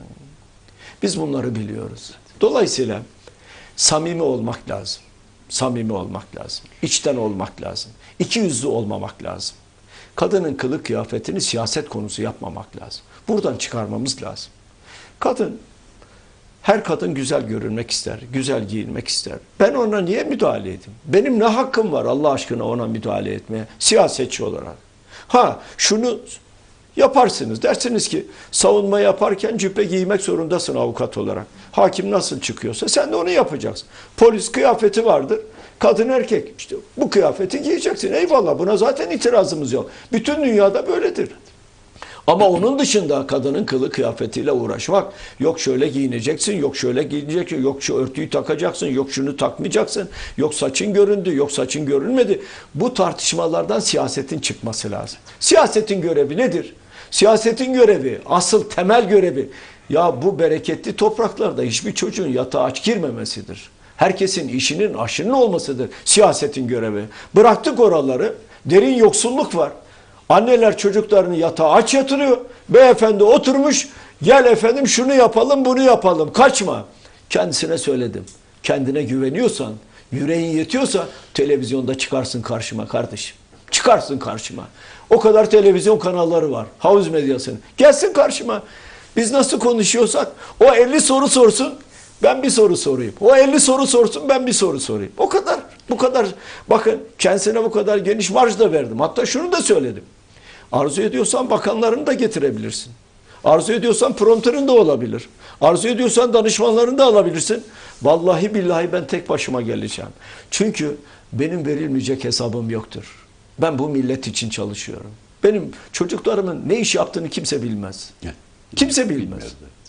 Biz bunları biliyoruz. Dolayısıyla samimi olmak lazım. Samimi olmak lazım. İçten olmak lazım. İki yüzlü olmamak lazım. Kadının kılık kıyafetini siyaset konusu yapmamak lazım. Buradan çıkarmamız lazım. Kadın, her kadın güzel görünmek ister, güzel giyinmek ister. Ben ona niye müdahale edeyim? Benim ne hakkım var Allah aşkına ona müdahale etmeye, siyasetçi olarak? Ha, şunu yaparsınız, dersiniz ki savunma yaparken cübbe giymek zorundasın avukat olarak. Hakim nasıl çıkıyorsa sen de onu yapacaksın. Polis kıyafeti vardır. Kadın erkek işte bu kıyafeti giyeceksin. Eyvallah, buna zaten itirazımız yok. Bütün dünyada böyledir. Ama onun dışında kadının kılı kıyafetiyle uğraşmak, yok şöyle giyineceksin, yok şöyle giyineceksin, yok şu örtüyü takacaksın, yok şunu takmayacaksın, yok saçın göründü, yok saçın görünmedi. Bu tartışmalardan siyasetin çıkması lazım. Siyasetin görevi nedir? Siyasetin görevi, asıl temel görevi, ya bu bereketli topraklarda hiçbir çocuğun yatağa aç girmemesidir. Herkesin işinin aşının olmasıdır siyasetin görevi. Bıraktık oraları, derin yoksulluk var. Anneler çocuklarını yatağa aç yatırıyor. Beyefendi oturmuş, gel efendim şunu yapalım, bunu yapalım. Kaçma. Kendisine söyledim. Kendine güveniyorsan, yüreğin yetiyorsa televizyonda çıkarsın karşıma kardeşim. Çıkarsın karşıma. O kadar televizyon kanalları var. Havuz medyasının. Gelsin karşıma. Biz nasıl konuşuyorsak o elli soru sorsun, ben bir soru sorayım. O elli soru sorsun, ben bir soru sorayım. O kadar. Bu kadar. Bakın kendisine bu kadar geniş marj da verdim. Hatta şunu da söyledim. Arzu ediyorsan bakanlarını da getirebilirsin. Arzu ediyorsan prompterın da olabilir. Arzu ediyorsan danışmanlarını da alabilirsin. Vallahi billahi ben tek başıma geleceğim. Çünkü benim verilmeyecek hesabım yoktur. Ben bu millet için çalışıyorum. Benim çocuklarımın ne iş yaptığını kimse bilmez. Kimse bilmez.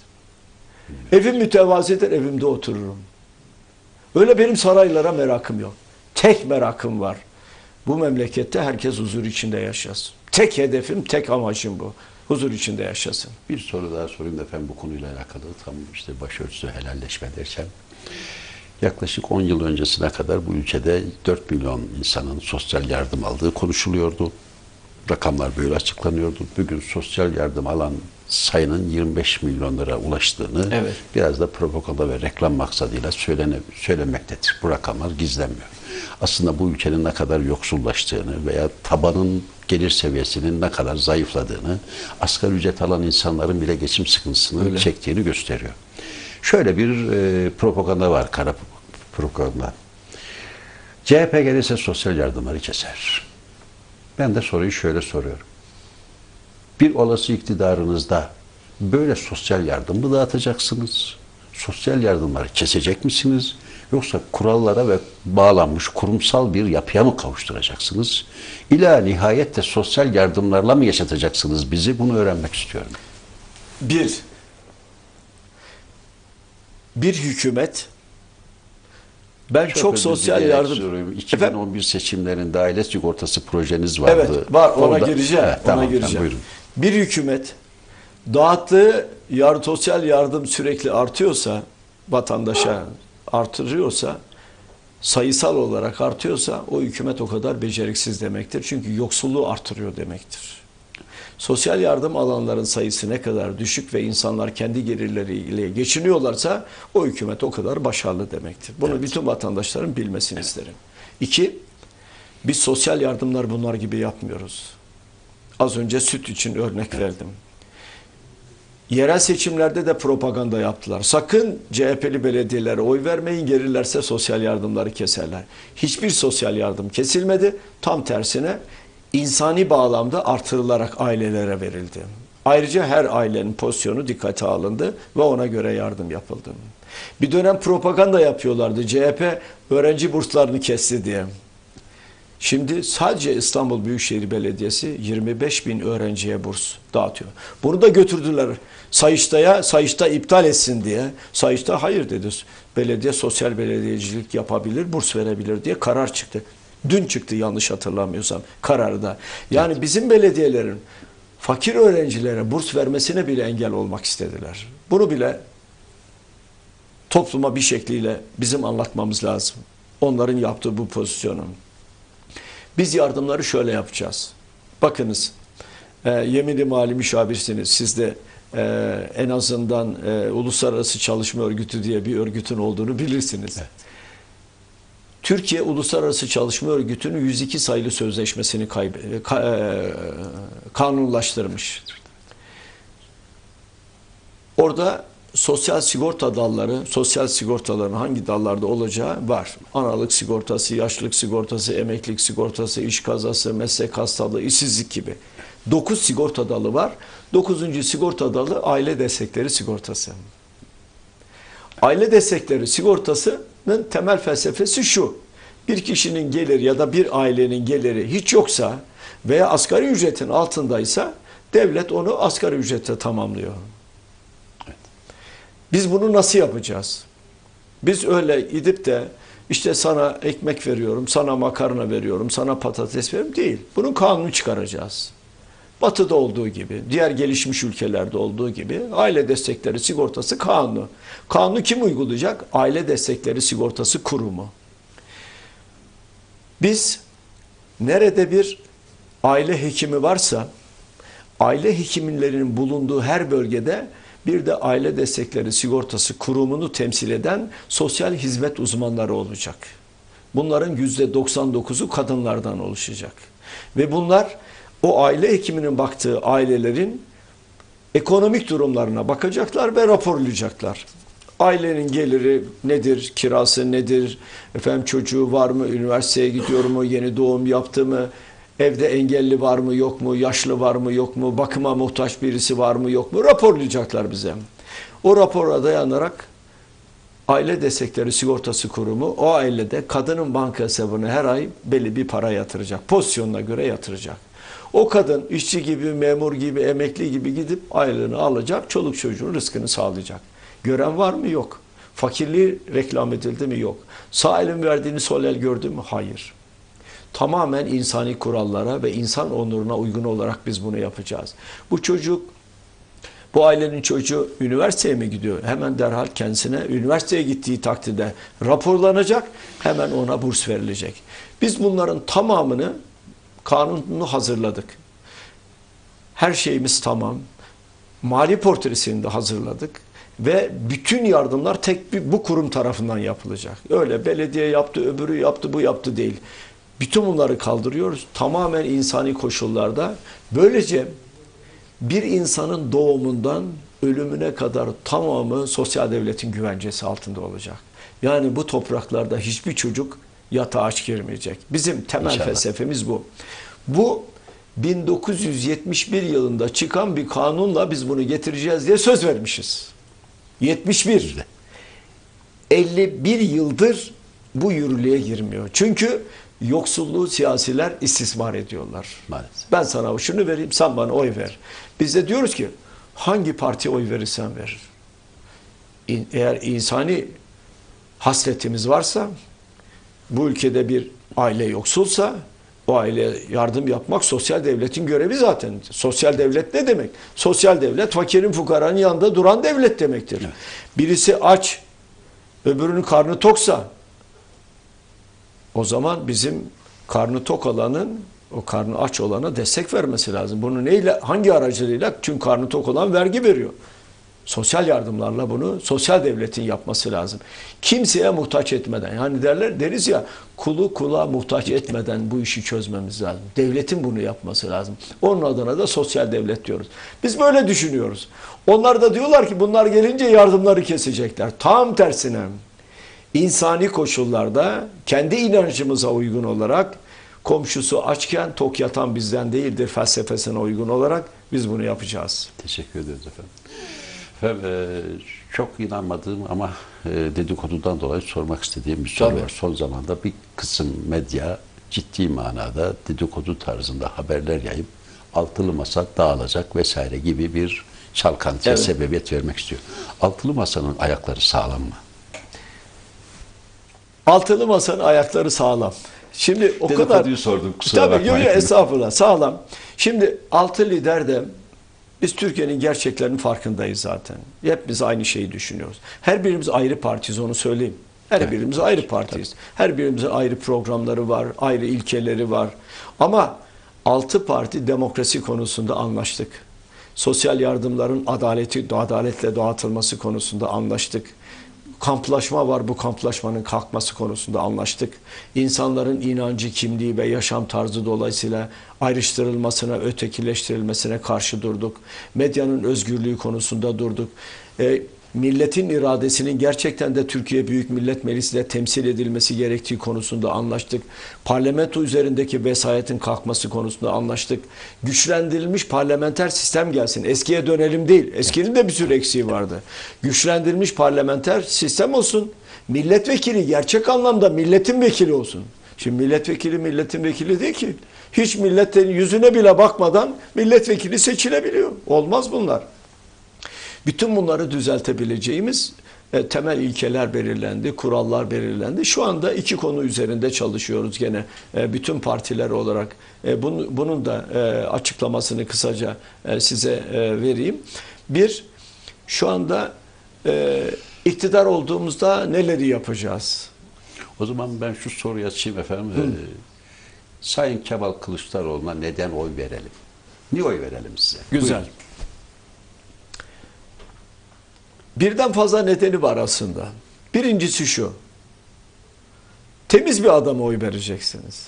Evim mütevazidir, evimde otururum. Öyle benim saraylara merakım yok. Tek merakım var. Bu memlekette herkes huzur içinde yaşasın. Tek hedefim, tek amacım bu. Huzur içinde yaşasın. Bir soru daha sorayım da efendim bu konuyla alakalı. Tam işte başörtüsü helalleşme derken. Yaklaşık on yıl öncesine kadar bu ülkede dört milyon insanın sosyal yardım aldığı konuşuluyordu. Rakamlar böyle açıklanıyordu. Bugün sosyal yardım alan sayının yirmi beş milyonlara ulaştığını, evet, biraz da propaganda ve reklam maksadıyla söylene, söylenmektedir. Bu rakamlar gizlenmiyor. Aslında bu ülkenin ne kadar yoksullaştığını veya tabanın gelir seviyesinin ne kadar zayıfladığını, asgari ücret alan insanların bile geçim sıkıntısını öyle çektiğini gösteriyor. Şöyle bir e, propaganda var, kara propaganda. C H P gelirse sosyal yardımları keser. Ben de soruyu şöyle soruyorum. Bir olası iktidarınızda böyle sosyal yardım mı dağıtacaksınız? Sosyal yardımları kesecek misiniz? Yoksa kurallara ve bağlanmış kurumsal bir yapıya mı kavuşturacaksınız? İla nihayet de sosyal yardımlarla mı yaşatacaksınız bizi? Bunu öğrenmek istiyorum. Bir, bir hükümet, ben çok, çok sosyal yardım... iki bin on bir seçimlerinde aile sigortası projeniz vardı. Evet, var. Ona Orada, gireceğim. Evet, ona tamam, gireceğim. Tamam, bir hükümet dağıttığı yar, sosyal yardım sürekli artıyorsa, vatandaşa artırıyorsa, sayısal olarak artıyorsa o hükümet o kadar beceriksiz demektir. Çünkü yoksulluğu artırıyor demektir. Sosyal yardım alanların sayısı ne kadar düşük ve insanlar kendi gelirleriyle geçiniyorlarsa o hükümet o kadar başarılı demektir. Bunu evet. bütün vatandaşların bilmesini evet. isterim. İki, biz sosyal yardımlar bunlar gibi yapmıyoruz. Az önce süt için örnek verdim. Yerel seçimlerde de propaganda yaptılar. Sakın C H P'li belediyelere oy vermeyin, gelirlerse sosyal yardımları keserler. Hiçbir sosyal yardım kesilmedi. Tam tersine insani bağlamda artırılarak ailelere verildi. Ayrıca her ailenin pozisyonu dikkate alındı ve ona göre yardım yapıldı. Bir dönem propaganda yapıyorlardı. C H P öğrenci burslarını kesti diye. Şimdi sadece İstanbul Büyükşehir Belediyesi yirmi beş bin öğrenciye burs dağıtıyor. Bunu da götürdüler Sayıştay'a, Sayışta iptal etsin diye. Sayışta hayır dedi. Belediye sosyal belediyecilik yapabilir, burs verebilir diye karar çıktı. Dün çıktı yanlış hatırlamıyorsam kararda. Yani evet. bizim belediyelerin fakir öğrencilere burs vermesine bile engel olmak istediler. Bunu bile topluma bir şekliyle bizim anlatmamız lazım. Onların yaptığı bu pozisyonu. Biz yardımları şöyle yapacağız. Bakınız, e, yeminli mali müşavirsiniz. Siz de e, en azından e, Uluslararası Çalışma Örgütü diye bir örgütün olduğunu bilirsiniz. Evet. Türkiye Uluslararası Çalışma Örgütü'nün yüz iki sayılı sözleşmesini kaybe, ka, e, kanunlaştırmış. Orada sosyal sigorta dalları, sosyal sigortaların hangi dallarda olacağı var. Analık sigortası, yaşlılık sigortası, emeklilik sigortası, iş kazası, meslek hastalığı, işsizlik gibi. Dokuz sigorta dalı var. Dokuzuncu sigorta dalı aile destekleri sigortası. Aile destekleri sigortasının temel felsefesi şu. Bir kişinin geliri ya da bir ailenin geliri hiç yoksa veya asgari ücretin altındaysa devlet onu asgari ücrete tamamlıyor. Biz bunu nasıl yapacağız? Biz öyle gidip de işte sana ekmek veriyorum, sana makarna veriyorum, sana patates veriyorum değil. Bunun kanunu çıkaracağız. Batı'da olduğu gibi, diğer gelişmiş ülkelerde olduğu gibi aile destekleri sigortası kanunu. Kanunu kim uygulayacak? Aile destekleri sigortası kurumu. Biz nerede bir aile hekimi varsa, aile hekimlerinin bulunduğu her bölgede bir de aile destekleri sigortası kurumunu temsil eden sosyal hizmet uzmanları olacak. Bunların yüzde doksan dokuzu kadınlardan oluşacak. Ve bunlar o aile hekiminin baktığı ailelerin ekonomik durumlarına bakacaklar ve raporlayacaklar. Ailenin geliri nedir, kirası nedir, efendim çocuğu var mı, üniversiteye gidiyor mu, yeni doğum yaptı mı, evde engelli var mı yok mu, yaşlı var mı yok mu, bakıma muhtaç birisi var mı yok mu raporlayacaklar bize. O rapora dayanarak aile destekleri sigortası kurumu o ailede kadının banka hesabına her ay belli bir para yatıracak. Pozisyonuna göre yatıracak. O kadın işçi gibi, memur gibi, emekli gibi gidip aylığını alacak, çoluk çocuğun rızkını sağlayacak. Gören var mı? Yok. Fakirliği reklam edildi mi? Yok. Sağ elin verdiğini sol el gördü mü? Hayır. Tamamen insani kurallara ve insan onuruna uygun olarak biz bunu yapacağız. Bu çocuk, bu ailenin çocuğu üniversiteye mi gidiyor? Hemen derhal kendisine üniversiteye gittiği takdirde raporlanacak, hemen ona burs verilecek. Biz bunların tamamını, kanununu hazırladık. Her şeyimiz tamam. Mali portresini de hazırladık. Ve bütün yardımlar tek bir bu kurum tarafından yapılacak. Öyle belediye yaptı, öbürü yaptı, bu yaptı değil. Bütün bunları kaldırıyoruz. Tamamen insani koşullarda. Böylece bir insanın doğumundan ölümüne kadar tamamı sosyal devletin güvencesi altında olacak. Yani bu topraklarda hiçbir çocuk yatağa aç girmeyecek. Bizim temel İnşallah. Felsefemiz bu. Bu bin dokuz yüz yetmiş bir yılında çıkan bir kanunla biz bunu getireceğiz diye söz vermişiz. yetmiş bir. elli bir yıldır bu yürürlüğe girmiyor. Çünkü yoksulluğu siyasiler istismar ediyorlar. Maalesef. Ben sana şunu vereyim, sen bana oy ver. Biz de diyoruz ki hangi partiye oy verirsen ver. Eğer insani hasretimiz varsa, bu ülkede bir aile yoksulsa, o aile yardım yapmak sosyal devletin görevi zaten. Sosyal devlet ne demek? Sosyal devlet fakirin fukaranın yanında duran devlet demektir. Evet. Birisi aç, öbürünün karnı toksa, o zaman bizim karnı tok olanın O karnı aç olana destek vermesi lazım. Bunu neyle, hangi aracılığıyla? Tüm karnı tok olan vergi veriyor. Sosyal yardımlarla bunu sosyal devletin yapması lazım. Kimseye muhtaç etmeden. Yani derler, deriz ya, kulu kula muhtaç etmeden bu işi çözmemiz lazım. Devletin bunu yapması lazım. Onun adına da sosyal devlet diyoruz. Biz böyle düşünüyoruz. Onlar da diyorlar ki bunlar gelince yardımları kesecekler. Tam tersine insani koşullarda kendi inancımıza uygun olarak, komşusu açken tok yatan bizden değildir felsefesine uygun olarak biz bunu yapacağız. Teşekkür ederiz efendim. Efendim, e, çok inanmadığım ama e, dedikodudan dolayı sormak istediğim bir soru Tabii. var. Son zamanda bir kısım medya ciddi manada dedikodu tarzında haberler yayıp altılı masa dağılacak vesaire gibi bir çalkantıya Evet. sebebiyet vermek istiyor. Altılı masanın ayakları sağlam mı? Altılı masanın ayakları sağlam. Şimdi o Dedikoduyu kadar... sordum, kusura Tabii, bakmayın. yok, yok, estağfurullah, sağlam. Şimdi altı lider de biz Türkiye'nin gerçeklerinin farkındayız zaten. Hepimiz aynı şeyi düşünüyoruz. Her birimiz ayrı partiyiz, onu söyleyeyim. Her Evet, birimiz ayrı partiyiz. Her birimizin ayrı programları var, ayrı ilkeleri var. Ama altı parti demokrasi konusunda anlaştık. Sosyal yardımların adaleti, adaletle dağıtılması konusunda anlaştık. Kamplaşma var, bu kamplaşmanın kalkması konusunda anlaştık. İnsanların inancı, kimliği ve yaşam tarzı dolayısıyla ayrıştırılmasına, ötekileştirilmesine karşı durduk. Medyanın özgürlüğü konusunda durduk. E, milletin iradesinin gerçekten de Türkiye Büyük Millet Meclisi'nde temsil edilmesi gerektiği konusunda anlaştık. Parlamento üzerindeki vesayetin kalkması konusunda anlaştık. Güçlendirilmiş parlamenter sistem gelsin. Eskiye dönelim değil. Eskinin de bir sürü eksiği vardı. Güçlendirilmiş parlamenter sistem olsun. Milletvekili gerçek anlamda milletin vekili olsun. Şimdi milletvekili milletin vekili değil ki. Hiç milletin yüzüne bile bakmadan milletvekili seçilebiliyor. Olmaz bunlar. Bütün bunları düzeltebileceğimiz e, temel ilkeler belirlendi, kurallar belirlendi. Şu anda iki konu üzerinde çalışıyoruz gene e, bütün partiler olarak. E, bunu, bunun da e, açıklamasını kısaca e, size e, vereyim. Bir, şu anda e, iktidar olduğumuzda neleri yapacağız? O zaman ben şu soruyu açayım efendim. Ee, Sayın Kemal Kılıçdaroğlu'na neden oy verelim? Niye oy verelim size? Güzel. Buyurun. Birden fazla nedeni var aslında. Birincisi şu. Temiz bir adama oy vereceksiniz.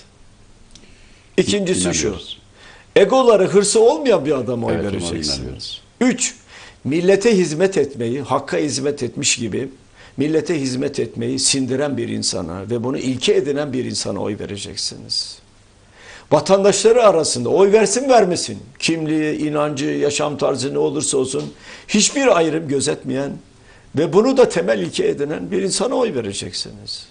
İkincisi şu. İnanıyoruz. Egoları, hırsı olmayan bir adama oy Evet, ona vereceksiniz. inanıyoruz. Üç. Millete hizmet etmeyi, hakka hizmet etmiş gibi millete hizmet etmeyi sindiren bir insana ve bunu ilke edinen bir insana oy vereceksiniz. Vatandaşları arasında oy versin vermesin, kimliği, inancı, yaşam tarzı ne olursa olsun hiçbir ayrım gözetmeyen ve bunu da temel ilke edinen bir insana oy vereceksiniz.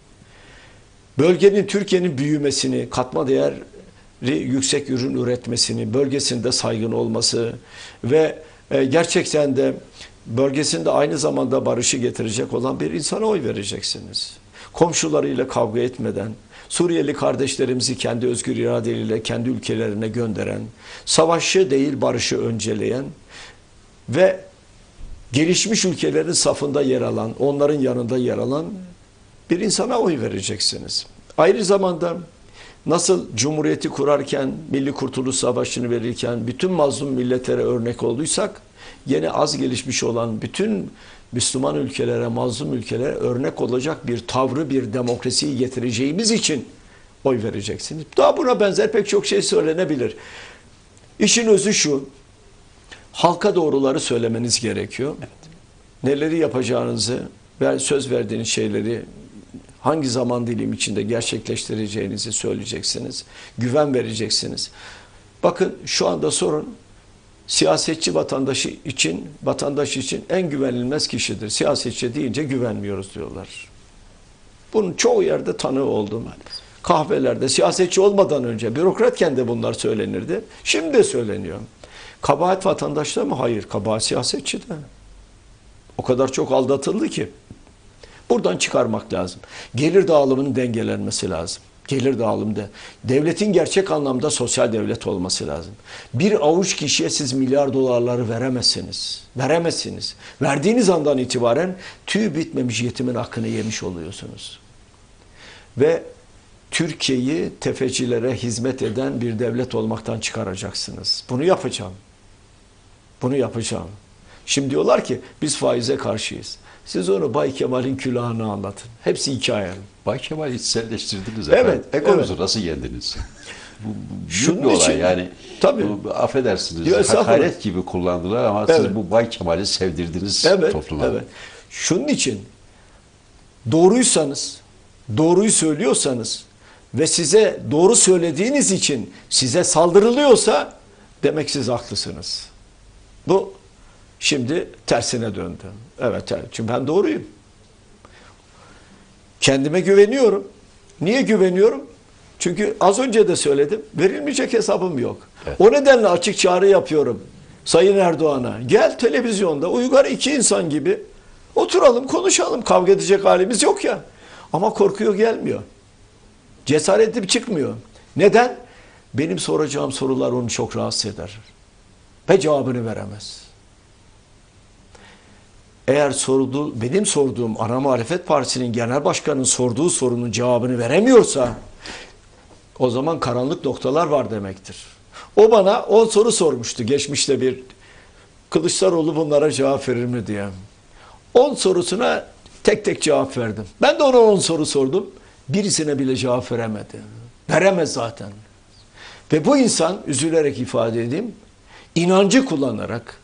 Bölgenin, Türkiye'nin büyümesini, katma değeri yüksek ürün üretmesini, bölgesinde saygın olması ve gerçekten de bölgesinde aynı zamanda barışı getirecek olan bir insana oy vereceksiniz. Komşularıyla kavga etmeden, Suriyeli kardeşlerimizi kendi özgür iradeleriyle kendi ülkelerine gönderen, savaşı değil barışı önceleyen ve gelişmiş ülkelerin safında yer alan, onların yanında yer alan bir insana oy vereceksiniz. Aynı zamanda nasıl Cumhuriyeti kurarken, Milli Kurtuluş Savaşı'nı verirken bütün mazlum milletlere örnek olduysak, yine az gelişmiş olan bütün Müslüman ülkelere, mazlum ülkelere örnek olacak bir tavrı, bir demokrasiyi getireceğimiz için oy vereceksiniz. Daha buna benzer pek çok şey söylenebilir. İşin özü şu, halka doğruları söylemeniz gerekiyor. Evet. Neleri yapacağınızı ve söz verdiğiniz şeyleri hangi zaman dilimi içinde gerçekleştireceğinizi söyleyeceksiniz. Güven vereceksiniz. Bakın şu anda sorun, siyasetçi vatandaşı için, vatandaş için en güvenilmez kişidir. Siyasetçi deyince güvenmiyoruz diyorlar. Bunun çoğu yerde tanığı oldum. Kahvelerde siyasetçi olmadan önce bürokratken de bunlar söylenirdi. Şimdi de söyleniyor. Kabahat vatandaşta mı? Hayır. Kabahat siyasetçi de. O kadar çok aldatıldı ki. Buradan çıkarmak lazım. Gelir dağılımının dengelenmesi lazım. Gelir dağılımında. Devletin gerçek anlamda sosyal devlet olması lazım. Bir avuç kişiye siz milyar dolarları veremezsiniz. Veremezsiniz. Verdiğiniz andan itibaren tüy bitmemiş yetimin hakkını yemiş oluyorsunuz. Ve Türkiye'yi tefecilere hizmet eden bir devlet olmaktan çıkaracaksınız. Bunu yapacağım. Bunu yapacağım. Şimdi diyorlar ki biz faize karşıyız. Siz onu Bay Kemal'in külahını anlatın. Hepsi hikaye. Bay Kemal'i içselleştirdiniz Evet, efendim. Ekonuzu evet. nasıl yendiniz? Bu, bu Şunun büyük bir olay için- yani. Tabii. Bu, affedersiniz. Yok, estağfurullah. Hakaret gibi kullandılar ama Evet. siz bu Bay Kemal'i sevdirdiniz Evet, topluma. evet. Şunun için doğruysanız, doğruyu söylüyorsanız ve size doğru söylediğiniz için size saldırılıyorsa demek siz haklısınız. Bu şimdi tersine döndü. Evet, evet. Çünkü ben doğruyum. Kendime güveniyorum. Niye güveniyorum? Çünkü az önce de söyledim. Verilmeyecek hesabım yok. Evet. O nedenle açık çağrı yapıyorum. Sayın Erdoğan'a gel televizyonda uygar iki insan gibi oturalım konuşalım. Kavga edecek halimiz yok ya. Ama korkuyor gelmiyor. Cesaret edip çıkmıyor. Neden? Benim soracağım sorular onu çok rahatsız eder. Ve cevabını veremez. Eğer sorduğu, benim sorduğum Ana Muhalefet Partisi'nin genel başkanının sorduğu sorunun cevabını veremiyorsa o zaman karanlık noktalar var demektir. O bana on soru sormuştu geçmişte bir Kılıçdaroğlu bunlara cevap verir mi diye. on sorusuna tek tek cevap verdim. Ben de ona on soru sordum. Birisine bile cevap veremedi. Veremez zaten. Ve bu insan üzülerek ifade edeyim inancı kullanarak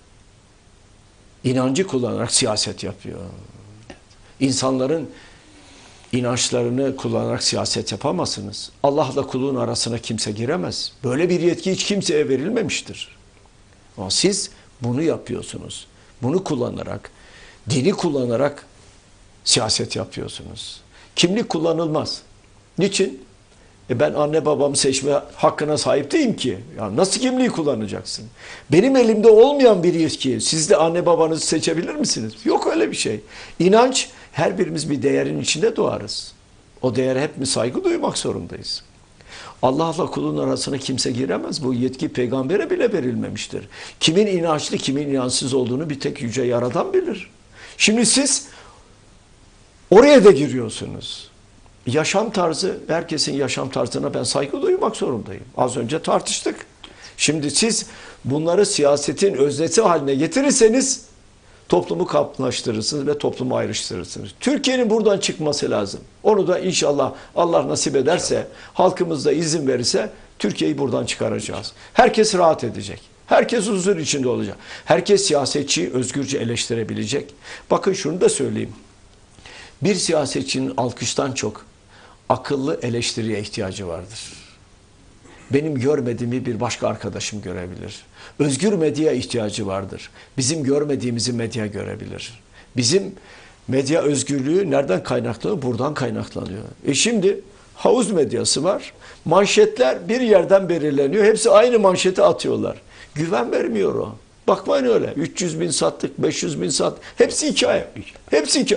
inancı kullanarak siyaset yapıyor. İnsanların inançlarını kullanarak siyaset yapamazsınız. Allah'la kulun arasına kimse giremez. Böyle bir yetki hiç kimseye verilmemiştir. Ama siz bunu yapıyorsunuz. Bunu kullanarak, dini kullanarak siyaset yapıyorsunuz. Kimlik kullanılmaz. Niçin? E ben anne babamı seçme hakkına sahip değilim ki. Ya nasıl kimliği kullanacaksın? Benim elimde olmayan bir yetki. Siz de anne babanızı seçebilir misiniz? Yok öyle bir şey. İnanç, her birimiz bir değerin içinde doğarız. O değere hep mi saygı duymak zorundayız? Allah'la kulun arasına kimse giremez. Bu yetki peygambere bile verilmemiştir. Kimin inançlı, kimin inançsız olduğunu bir tek Yüce Yaradan bilir. Şimdi siz oraya da giriyorsunuz. Yaşam tarzı, herkesin yaşam tarzına ben saygı duymak zorundayım. Az önce tartıştık. Şimdi siz bunları siyasetin öznesi haline getirirseniz toplumu kaplaştırırsınız ve toplumu ayrıştırırsınız. Türkiye'nin buradan çıkması lazım. Onu da inşallah Allah nasip ederse, halkımız da izin verirse Türkiye'yi buradan çıkaracağız. Herkes rahat edecek. Herkes huzur içinde olacak. Herkes siyasetçiyi özgürce eleştirebilecek. Bakın şunu da söyleyeyim. Bir siyasetçinin alkıştan çok akıllı eleştiriye ihtiyacı vardır. Benim görmediğimi bir başka arkadaşım görebilir. Özgür medya ihtiyacı vardır. Bizim görmediğimizi medya görebilir. Bizim medya özgürlüğü nereden kaynaklanıyor? Buradan kaynaklanıyor. E şimdi havuz medyası var. Manşetler bir yerden belirleniyor. Hepsi aynı manşeti atıyorlar. Güven vermiyor o. Bakmayın öyle. üç yüz bin sattık, beş yüz bin sattık. Hepsi hikaye. Hepsi hikaye.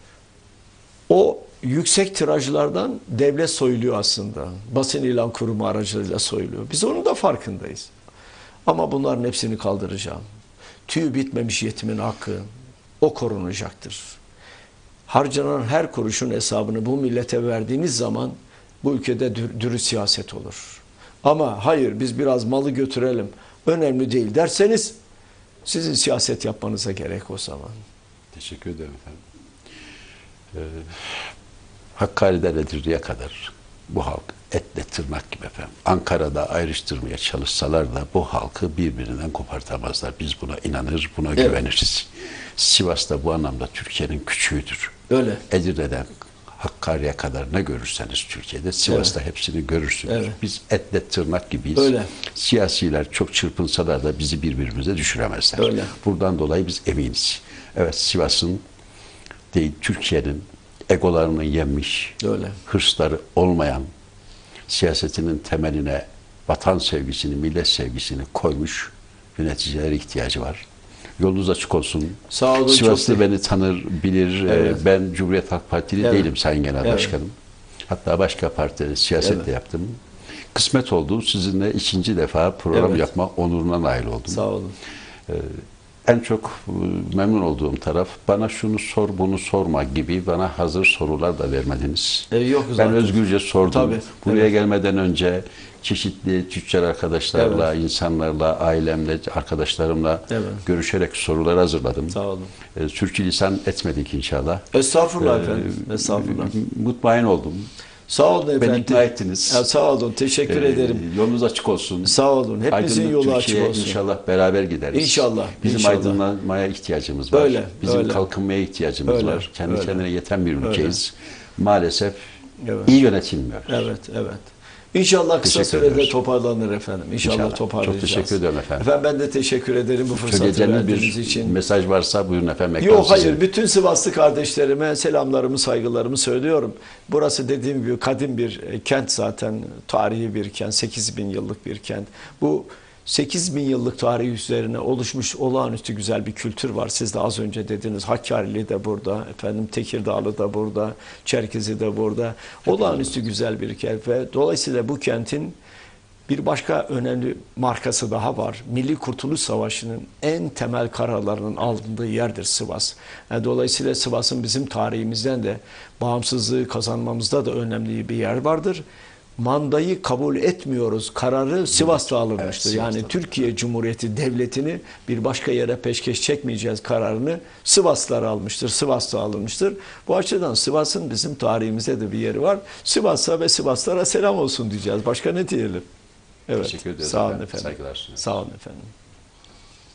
O yüksek tirajlardan devlet soyuluyor aslında. Basın ilan kurumu aracılığıyla soyuluyor. Biz onun da farkındayız. Ama bunların hepsini kaldıracağım. Tüyü bitmemiş yetimin hakkı o korunacaktır. Harcanan her kuruşun hesabını bu millete verdiğiniz zaman bu ülkede dür, dürüst siyaset olur. Ama hayır biz biraz malı götürelim, önemli değil derseniz sizin siyaset yapmanıza gerek o zaman. Teşekkür ederim efendim. Ee, Hakkari'den Edirne'ye kadar bu halk etle tırnak gibi efendim. Ankara'da ayrıştırmaya çalışsalar da bu halkı birbirinden kopartamazlar. Biz buna inanır, buna Evet. güveniriz. Sivas'ta bu anlamda Türkiye'nin küçüğüdür. Öyle. Edirne'den Hakkari'ye kadar ne görürseniz Türkiye'de, Sivas'ta Evet. hepsini görürsünüz. Evet. Biz etle tırnak gibiyiz. Öyle. Siyasiler çok çırpınsalar da bizi birbirimize düşüremezler. Öyle. Buradan dolayı biz eminiz. Evet, Sivas'ın değil, Türkiye'nin egolarını yenmiş, Öyle. hırsları olmayan, siyasetinin temeline vatan sevgisini, millet sevgisini koymuş yöneticilere ihtiyacı var. Yolunuz açık olsun. Sağ olun. Sivaslı çok beni tanır, bilir. Evet. Ee, Ben Cumhuriyet Halk Partili Evet. değilim Sayın Genel Evet. Başkanım. Hatta başka partide siyaset Evet. de yaptım. Kısmet oldu. Sizinle ikinci defa program Evet. yapma onuruna nail oldum. Sağ olun. en çok e, memnun olduğum taraf, bana şunu sor bunu sorma gibi bana hazır sorular da vermediniz. E, yok Ben zaten. özgürce sordum. Tabii, Buraya evet. gelmeden önce çeşitli tüccar arkadaşlarla, Evet. insanlarla, ailemle, arkadaşlarımla Evet. görüşerek sorular hazırladım. Sağ olun. E, sürçülisan etmedik inşallah. Estağfurullah E, efendim. Estağfurullah. Mutmain oldum. Sağ olun efendim. Beni ikna ettiniz. Ya, sağ olun. Teşekkür E, ederim. Yolunuz açık olsun. Sağ olun. Hepimizin Aydınlık yolu açık Türkiye'ye olsun. İnşallah beraber gideriz. İnşallah, Bizim inşallah. aydınlanmaya ihtiyacımız var. Öyle, Bizim öyle. kalkınmaya ihtiyacımız Öyle, var. Kendi öyle. kendine yeten bir ülkeyiz. Maalesef Evet. iyi yönetilmiyor. Evet, evet. İnşallah kısa Teşekkür sürede ediyoruz. toparlanır efendim. İnşallah, İnşallah. toparlayacağız. Çok teşekkür ederim efendim. Efendim ben de teşekkür ederim bu fırsatı Söyleyeceğiniz verdiğiniz bir için. mesaj varsa buyurun efendim. Ekran Yok hayır, sizin. bütün Sivaslı kardeşlerime selamlarımı, saygılarımı söylüyorum. Burası dediğim gibi kadim bir e, kent zaten, tarihi bir kent, sekiz bin yıllık bir kent. Bu sekiz bin yıllık tarihi üzerine oluşmuş olağanüstü güzel bir kültür var. Siz de az önce dediniz, Hakkari de burada, efendim Tekirdağlı da burada, Çerkezi de burada. Olağanüstü güzel bir kent ve dolayısıyla bu kentin bir başka önemli markası daha var. Milli Kurtuluş Savaşı'nın en temel kararlarının alındığı yerdir Sivas. Yani dolayısıyla Sivas'ın bizim tarihimizden de bağımsızlığı kazanmamızda da önemli bir yer vardır. Mandayı kabul etmiyoruz kararı Sivas'ta alınmıştır. Evet, yani Sivas'ta. Türkiye Cumhuriyeti Devleti'ni bir başka yere peşkeş çekmeyeceğiz kararını Sivaslılar almıştır. Sivas'ta alınmıştır. Bu açıdan Sivas'ın bizim tarihimizde de bir yeri var. Sivas'a ve Sivaslara selam olsun diyeceğiz. Başka ne diyelim? Evet. Teşekkür ediyoruz Sağ olun efendim. efendim. Saygılar sunuyorum. Sağ olun efendim.